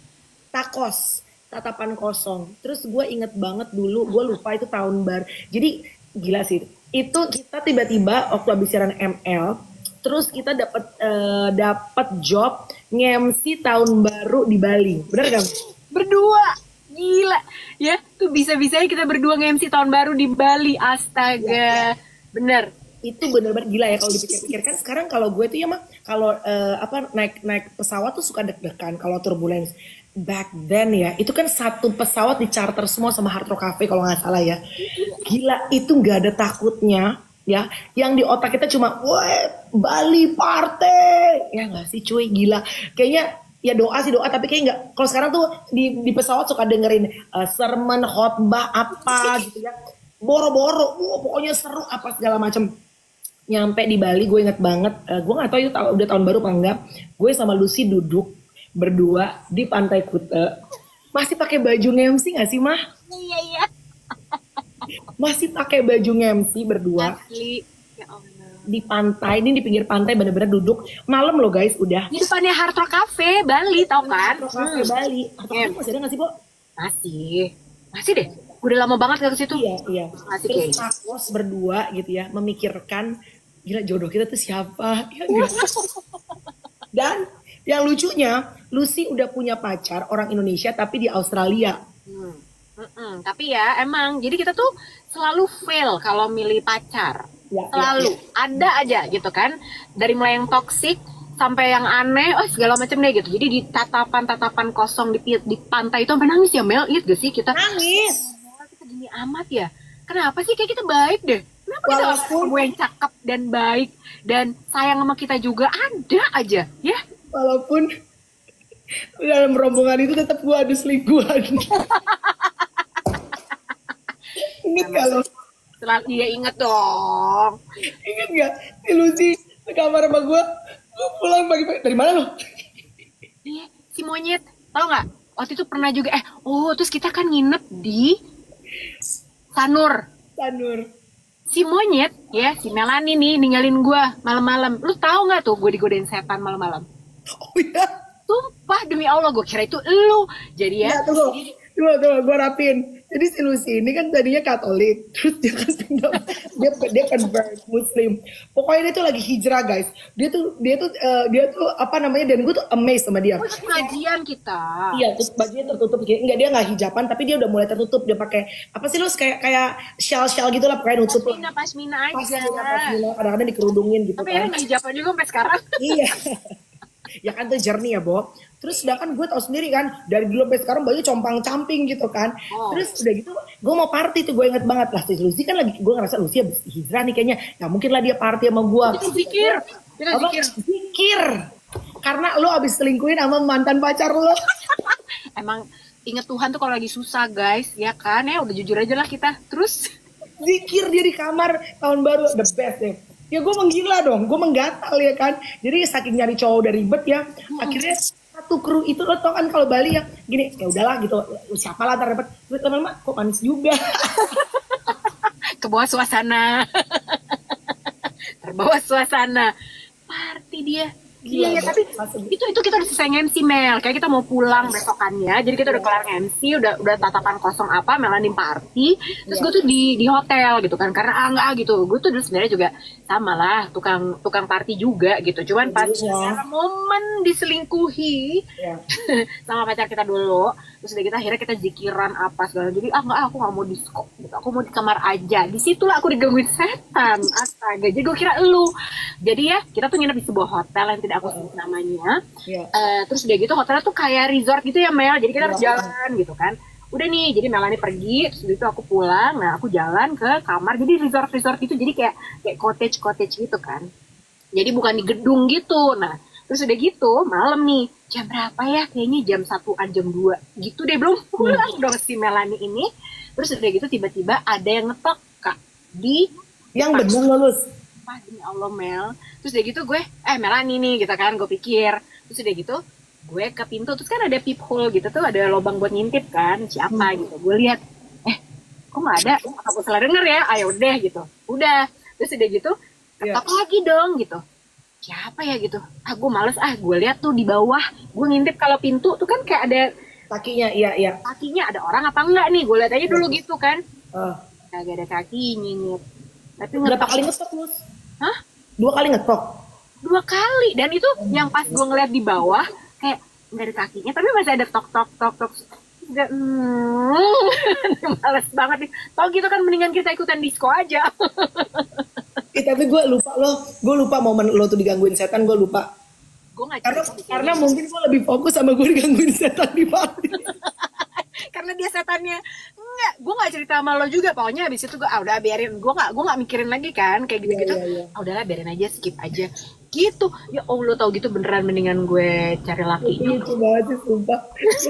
Takos, tatapan kosong. Terus gue inget banget dulu, gue lupa itu tahun baru. Jadi gila sih. Itu kita tiba-tiba waktu habis siaran M L, terus kita dapat uh, dapat job nge-M C tahun baru di Bali. Bener gak? Berdua. Gila. Ya, tuh bisa-bisanya kita berdua nge-M C tahun baru di Bali. Astaga. Ya. Bener. Itu bener-bener gila ya kalau dipikir-pikir kan sekarang kalau gue tuh ya mah kalau uh, apa naik naik pesawat tuh suka deg-degan kalau turbulence. Back then ya, itu kan satu pesawat di charter semua sama Hard Rock Cafe kalau nggak salah ya. Gila, itu nggak ada takutnya ya. Yang di otak kita cuma, wah Bali party. Ya nggak sih cuy, gila. Kayaknya ya doa sih doa, tapi kayak nggak. Kalau sekarang tuh di, di pesawat suka dengerin uh, sermon, khotbah apa gitu ya. Boro-boro, wah, pokoknya seru apa segala macam. Nyampe di Bali gue inget banget, uh, gue nggak tahu itu udah tahun baru apa enggak. Gue sama Lucy duduk berdua di Pantai Kuta, masih pakai baju nge-M C nggak sih mah? Iya iya. Masih pakai baju nge-M C berdua. Asli. Ya Allah. Di pantai, ini di pinggir pantai bener-bener duduk malam loh guys, udah. Di depannya Hard Rock Cafe Bali, tau kan? Hard Rock Cafe hmm. Bali. Hard Rock Cafe masih ada nggak sih, Bo? Masih, masih deh. Udah lama banget ke situ. Iya iya. Masih terus takos berdua gitu ya, memikirkan gila jodoh kita tuh siapa? Ya, dan Yang lucunya, Lucy udah punya pacar orang Indonesia tapi di Australia. Hmm. Mm-mm. Tapi ya emang jadi kita tuh selalu fail kalau milih pacar. Ya, Selalu ya, ya. ada aja gitu kan. Dari mulai yang toksik sampai yang aneh, oh segala macam deh gitu. Jadi di tatapan-tatapan kosong di, di pantai itu sampai nangis ya Mel. Ingat gak sih kita? Nangis. Kita gini amat ya. Kenapa sih kayak kita baik deh? Kenapa kita Walaupun- nggak ketemu yang cakep dan baik dan sayang sama kita juga ada aja ya? Walaupun dalam rombongan itu tetap gue ada selingkuhan. Ingat kalau Selalu dia inget dong. ingat nggak si Lucy ke kamar sama gue, gue pulang pagi-pagi dari mana lo? Iya, si monyet. Tahu nggak? Waktu itu pernah juga eh oh terus kita kan nginep di Sanur. Sanur. Si monyet ya, si Melani nih ninggalin gua malam-malam. Lu tahu nggak tuh gue digodain setan malam-malam? Oh iya. Sumpah demi Allah gue kira itu elu. Jadi ya, Ya, tunggu, tunggu, tunggu, gue rapin. Jadi si Lucy ini kan tadinya Katolik, terus dia kan pindah, dia dia convert Muslim. Pokoknya dia tuh lagi hijrah guys. Dia tuh dia tuh eh, dia tuh apa namanya dan gue tuh amazed sama dia. oh, itu pengajian kita. Iya, terus bajunya tertutup gini. Enggak, dia nggak hijaban, tapi dia udah mulai tertutup. Dia pakai apa sih lu kayak kayak shawl-shawl gitu lah, pokoknya nutup. Pasmina, pasmina aja. Pasmina, pasmina. Kadang-kadang dikerudungin gitu Tapi kan. ya nggak hijaban juga sampai sekarang. Iya. Ya kan tuh jernih ya, Bo. Terus sedangkan gue tau sendiri kan, dari dulu sampai sekarang baju compang-camping gitu kan. Oh. Terus udah gitu, gue mau party tuh, gue inget banget lah. Si Lucy kan lagi, gue ngerasa Lucy habis hijrah nih kayaknya. Gak mungkin lah dia party sama gue. Itu zikir. Kita Apa? zikir. Zikir. Karena lo abis selingkuhin sama mantan pacar lo. Emang inget Tuhan tuh kalau lagi susah guys, ya kan ya udah jujur aja lah kita. Terus Zikir dia di kamar tahun baru, the best deh. Ya gue menggila dong, gue menggatal ya kan. Jadi saking nyari cowok udah ribet ya, akhirnya satu kru itu lo tau kan kalau Bali ya gini, ya udahlah gitu, siapa lah ntar ribet. Terus teman-teman kok manis juga. ke bawah suasana. Terbawa suasana. Party dia. Iya, Gila, ya, tapi masuk. itu itu kita udah selesai M C Mel. Kayak kita mau pulang besokannya. Jadi kita udah kelar M C, udah udah tatapan kosong apa, Melani party. Terus Iya. gue tuh di di hotel gitu kan. Karena ah enggak gitu. Gue tuh dulu sebenarnya juga sama lah, tukang tukang party juga gitu. Cuman pas Iya. momen diselingkuhi Ya. sama pacar kita dulu, terus udah kita akhirnya kita zikiran apa segala. Jadi ah enggak, aku nggak mau disco gitu. Aku mau di kamar aja. Disitulah aku digangguin setan. Astaga. Jadi gue kira elu. Jadi ya kita tuh nginep di sebuah hotel yang tidak aku sebut namanya. Ya. Eh, terus udah gitu hotelnya tuh kayak resort gitu ya Mel. Jadi kita harus Iya. jalan gitu kan. Udah nih, jadi Melani pergi, terus itu aku pulang. Nah aku jalan ke kamar. Jadi resort resort itu jadi kayak kayak cottage cottage gitu kan. Jadi bukan di gedung gitu. Nah terus udah gitu malam nih, jam berapa ya? Kayaknya jam satuan jam dua gitu deh, belum pulang dong si Melani ini. Terus udah gitu tiba-tiba ada yang ngetok kak di Yang bener lulus. Wah, demi Allah Mel. Terus udah gitu gue, eh Melani nih gitu kan, gue pikir. Terus udah gitu, gue ke pintu, terus kan ada peephole gitu tuh, ada lubang buat ngintip kan, siapa gitu. Gue lihat, eh kok gak ada? Aku salah denger ya, ayo deh gitu. Udah, terus udah gitu, Iya. ketok lagi dong gitu. Siapa ya gitu? Ah gue males, ah gue lihat tuh di bawah, gue ngintip kalau pintu tuh kan kayak ada Kakinya, iya, iya. kakinya, ada orang apa enggak nih? Gue lihat aja dulu gitu kan. Eh, Kagak ada kakinya nyet. Tapi berapa ngetok. kali ngetok, Lus? Hah? Dua kali ngetok. Dua kali, dan itu yang pas gue ngeliat di bawah kayak nggak ada kakinya tapi masih ada tok tok tok tok. Nggak, hmm, males banget nih. Tau gitu kan mendingan kita ikutan disco aja. Eh, tapi gue lupa loh, gue lupa momen lo tuh digangguin setan, gue lupa. Gue nggak Karena cerita di karena sini. mungkin gue lebih fokus sama gue digangguin setan di party. Karena dia setannya enggak, gue nggak cerita sama lo juga. Pokoknya abis itu gue ah udah biarin, gue nggak gue nggak mikirin lagi kan kayak gitu-gitu. Iya, iya, iya. Ah udahlah biarin aja, skip aja gitu. Ya Allah, tau gitu beneran mendingan gue cari laki. Lucu banget sih, sumpah.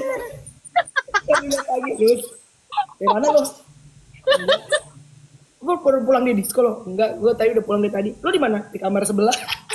Kan lihat lagi, Lus. Dari mana lo? Gue baru pulang di disco lo. Enggak, gue tadi udah pulang dari tadi. Lo di mana? Di kamar sebelah.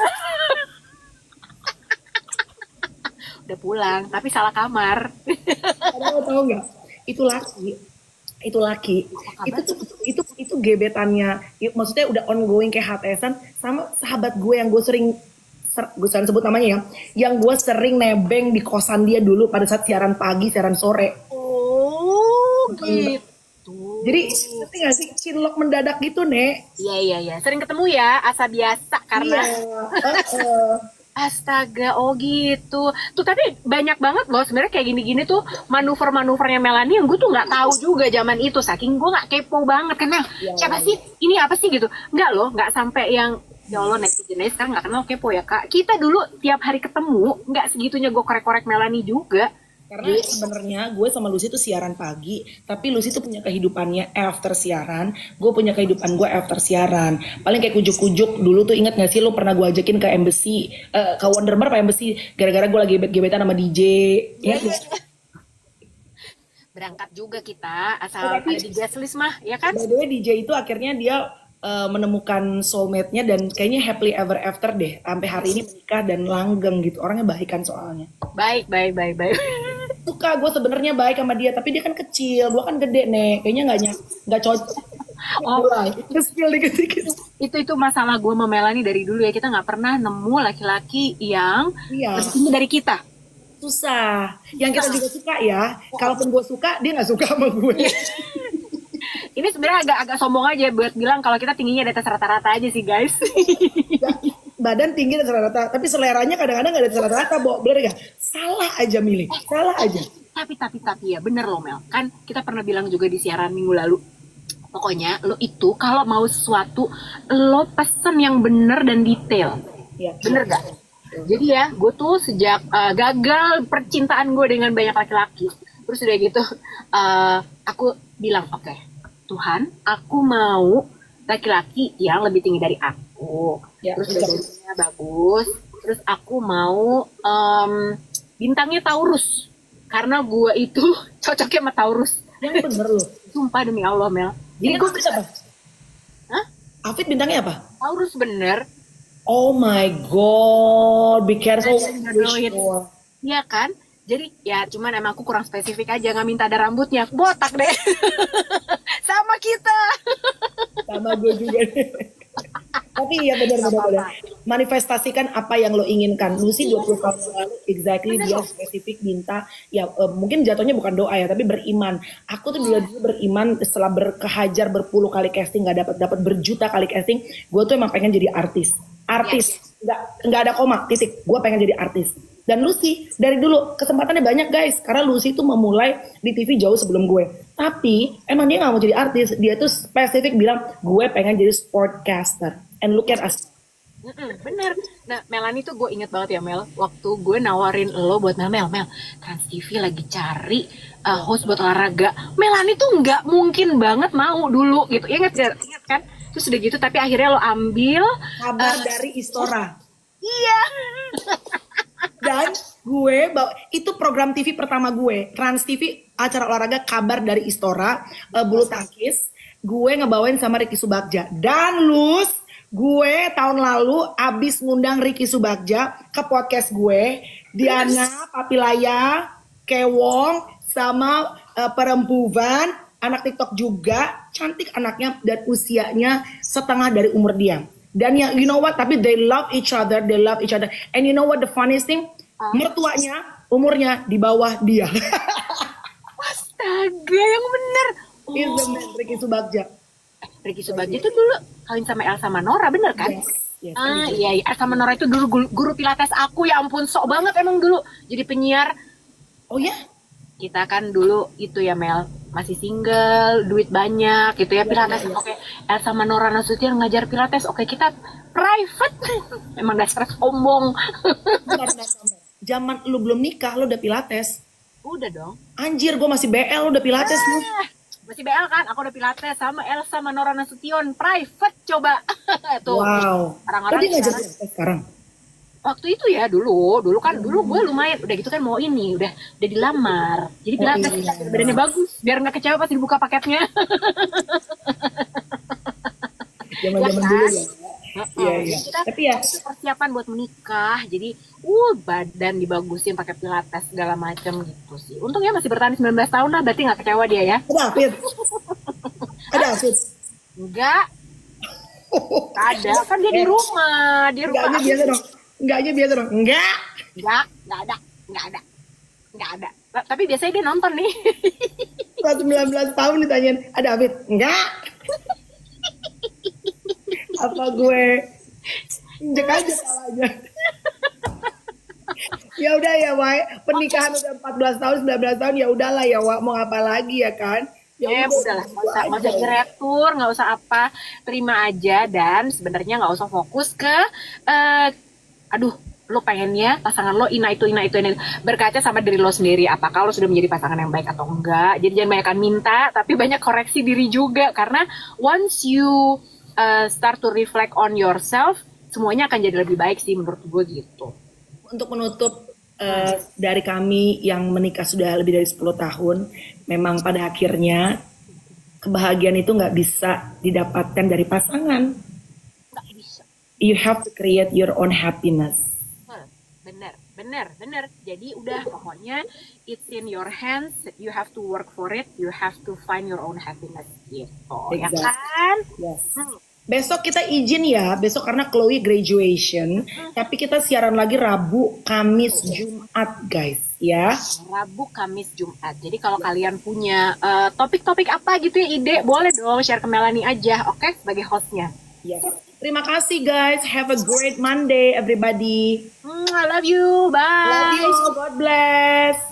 Udah pulang tapi salah kamar. Karena lo tau nggak? Itu laki. Itu laki. Itu tuh itu itu gebetannya. i- Maksudnya udah ongoing kayak H T S-an sama sahabat gue yang gue sering ser- gue sering sebut namanya ya. Yang gue sering nebeng di kosan dia dulu pada saat siaran pagi, siaran sore. Oh gitu. Jadi ngerti nggak sih cinlok mendadak gitu, Nek? Iya iya iya, sering ketemu ya, asa biasa karena Iya. Eh, eh. Astaga, oh gitu. Tuh tapi banyak banget loh sebenarnya kayak gini-gini tuh manuver-manuvernya Melanie yang gue tuh nggak tahu juga zaman itu, saking gue nggak kepo banget kan Mel. Ya, Siapa sih? Ini apa sih gitu? Nggak loh, nggak sampai yang ya Allah netizennya sekarang nggak kenal kepo ya kak. Kita dulu tiap hari ketemu nggak segitunya gue korek-korek Melanie juga. Karena sebenarnya gue sama Lucy tuh siaran pagi, tapi Lucy tuh punya kehidupannya after siaran, gue punya kehidupan gue after siaran. Paling kayak kujuk-kujuk dulu tuh, inget gak sih lo pernah gue ajakin ke embassy, uh, ke Wonderbar apa embassy, gara-gara gue lagi gebet-gebetan sama D J. Ya, ya. Berangkat juga kita asal ada di guest list mah, ya kan? By the way D J itu akhirnya dia uh, menemukan soulmate-nya dan kayaknya happily ever after deh, sampai hari ini menikah dan langgeng gitu. Orangnya baikan soalnya. Baik, baik, baik, baik. Suka gue sebenarnya baik sama dia, tapi dia kan kecil, gue kan gede nih, kayaknya nggak nggak cocok. Oh, kecil dikit-dikit. Itu itu masalah gue sama Melanie dari dulu ya, kita nggak pernah nemu laki-laki yang iya. lebih tinggi dari kita. Susah. Yang kita juga suka ya, kalaupun gue suka, dia nggak suka sama gue. Ini sebenarnya agak-agak sombong aja buat bilang kalau kita tingginya di atas rata-rata aja sih guys. Badan tinggi dan rata-rata, tapi seleranya kadang-kadang nggak ada rata-rata, Bo. Bener gak? Salah aja milih, salah aja. Tapi tapi tapi ya bener loh Mel, kan kita pernah bilang juga di siaran minggu lalu. Pokoknya lo itu kalau mau sesuatu lo pesen yang bener dan detail, ya, bener gak? Jadi ya, gue tuh sejak uh, gagal percintaan gue dengan banyak laki-laki, terus udah gitu, uh, aku bilang oke, okay, Tuhan, aku mau laki-laki yang lebih tinggi dari aku. Ya, terus badannya bagus, terus aku mau um, bintangnya Taurus karena gue itu cocoknya sama Taurus. Yang bener loh, sumpah demi Allah Mel. Jadi gue bisa apa? Hah? Afid bintangnya apa? Taurus bener. Oh my god, be careful. Iya kan? Jadi ya cuman emang aku kurang spesifik aja, nggak minta ada rambutnya, botak deh. Sama kita. Sama gue juga. Tapi ya benar-benar manifestasikan apa yang lo inginkan. Lucy dua puluh tahun lalu exactly dia spesifik minta ya uh, mungkin jatuhnya bukan doa ya, tapi beriman. Aku tuh dulu beriman setelah berkehajar berpuluh kali casting nggak dapat dapat berjuta kali casting, gue tuh emang pengen jadi artis. Artis nggak nggak ada koma titik. Gue pengen jadi artis. Dan Lucy dari dulu kesempatannya banyak guys, karena Lucy tuh memulai di T V jauh sebelum gue. Tapi emang dia nggak mau jadi artis, dia tuh spesifik bilang gue pengen jadi sportcaster. And look at us. Mm-mm, bener. Nah Melanie tuh gue inget banget ya Mel, waktu gue nawarin lo buat Mel, Mel, Mel, Trans T V lagi cari uh, host buat olahraga. Melanie tuh nggak mungkin banget mau dulu gitu, inget inget kan? Terus udah gitu, tapi akhirnya lo ambil kabar uh, dari Istora. Iya. Dan gue bawa, itu program T V pertama gue, Trans T V, acara olahraga kabar dari Istora, uh, bulu tangkis. Gue ngebawain sama Ricky Subagja. Dan Lus, gue tahun lalu abis ngundang Ricky Subagja ke podcast gue, Diana, Papilaya, Kewong, sama uh, perempuan, anak TikTok juga, cantik anaknya dan usianya setengah dari umur dia. Dan ya, you know what? Tapi they love each other, they love each other. And you know what the funniest thing? Mertuanya umurnya di bawah dia. Astaga, yang bener. Oh. Is the man, Ricky Subagja. Eh, Ricky Subagja itu dulu kawin sama Elsa Manora, bener kan? Yes. Yes, ah iya, iya, Elsa Manora itu dulu guru, guru pilates aku, ya ampun, sok banget emang dulu. Jadi penyiar. Oh ya? Kita kan dulu itu ya Mel, masih single, duit banyak gitu ya, pilates. Oke, okay. Elsa Manora Nasution ngajar pilates. Oke, okay, kita private. Emang dasar sombong. Zaman lu belum nikah, lu udah pilates. Udah dong. Anjir, gue masih B L, lu udah pilates lu. Ah, masih B L kan? Aku udah pilates sama Elsa Manora Nasution, private coba. Tuh. Wow. Orang-orang dia ngajar pilates sekarang. Waktu itu ya dulu, dulu kan dulu gue lumayan, udah gitu kan mau ini, udah udah dilamar, jadi pilates oh, iya. Badannya bagus, biar nggak kecewa pas dibuka paketnya. Zaman-zaman ya, dulu ya. Iya, iya. Kita tapi ya persiapan buat menikah, jadi uh badan dibagusin pakai pilates segala macam gitu sih. Untungnya masih bertahan sembilan belas tahun lah, berarti nggak kecewa dia ya. Ada Afid? Ada Afid? Enggak. Ada, kan dia di rumah, di rumah. Enggaknya biasa dong. Enggaknya biasa dong. Enggak. Enggak, enggak ada, enggak ada. Enggak ada. Tapi biasanya dia nonton nih. sembilan belas tahun ditanyain, ada Afid? Enggak. Apa gue injek aja salahnya. Ya udah ya, Wak. Pernikahan udah empat belas tahun, sembilan belas tahun, ya udahlah ya, Wak. Mau apa lagi ya kan? Ya udah lah, nggak usah, nggak usah diretur, nggak usah apa, terima aja. Dan sebenarnya nggak usah fokus ke, uh, aduh, lo pengennya pasangan lo ina itu, ina itu, ina itu. Berkaca sama diri lo sendiri, apakah lo sudah menjadi pasangan yang baik atau enggak. Jadi jangan banyak minta, tapi banyak koreksi diri juga. Karena once you uh, start to reflect on yourself, semuanya akan jadi lebih baik sih menurut gue gitu. Untuk menutup, uh, dari kami yang menikah sudah lebih dari sepuluh tahun, memang pada akhirnya kebahagiaan itu nggak bisa didapatkan dari pasangan. Nggak bisa. You have to create your own happiness. Bener, bener, bener. Jadi udah pokoknya it's in your hands. You have to work for it. You have to find your own happiness gitu. Exactly. Ya kan? Yes. Hmm. Besok kita izin ya, besok karena Chloe graduation, hmm. tapi kita siaran lagi Rabu, Kamis, Jumat guys, ya. Rabu, Kamis, Jumat. Jadi kalau kalian punya uh, topik-topik apa gitu ya, ide, boleh dong share ke Melanie aja, oke? Okay? Sebagai hostnya. Yes. Terima kasih guys, have a great Monday everybody. Hmm, I love you, bye. Love you, God bless.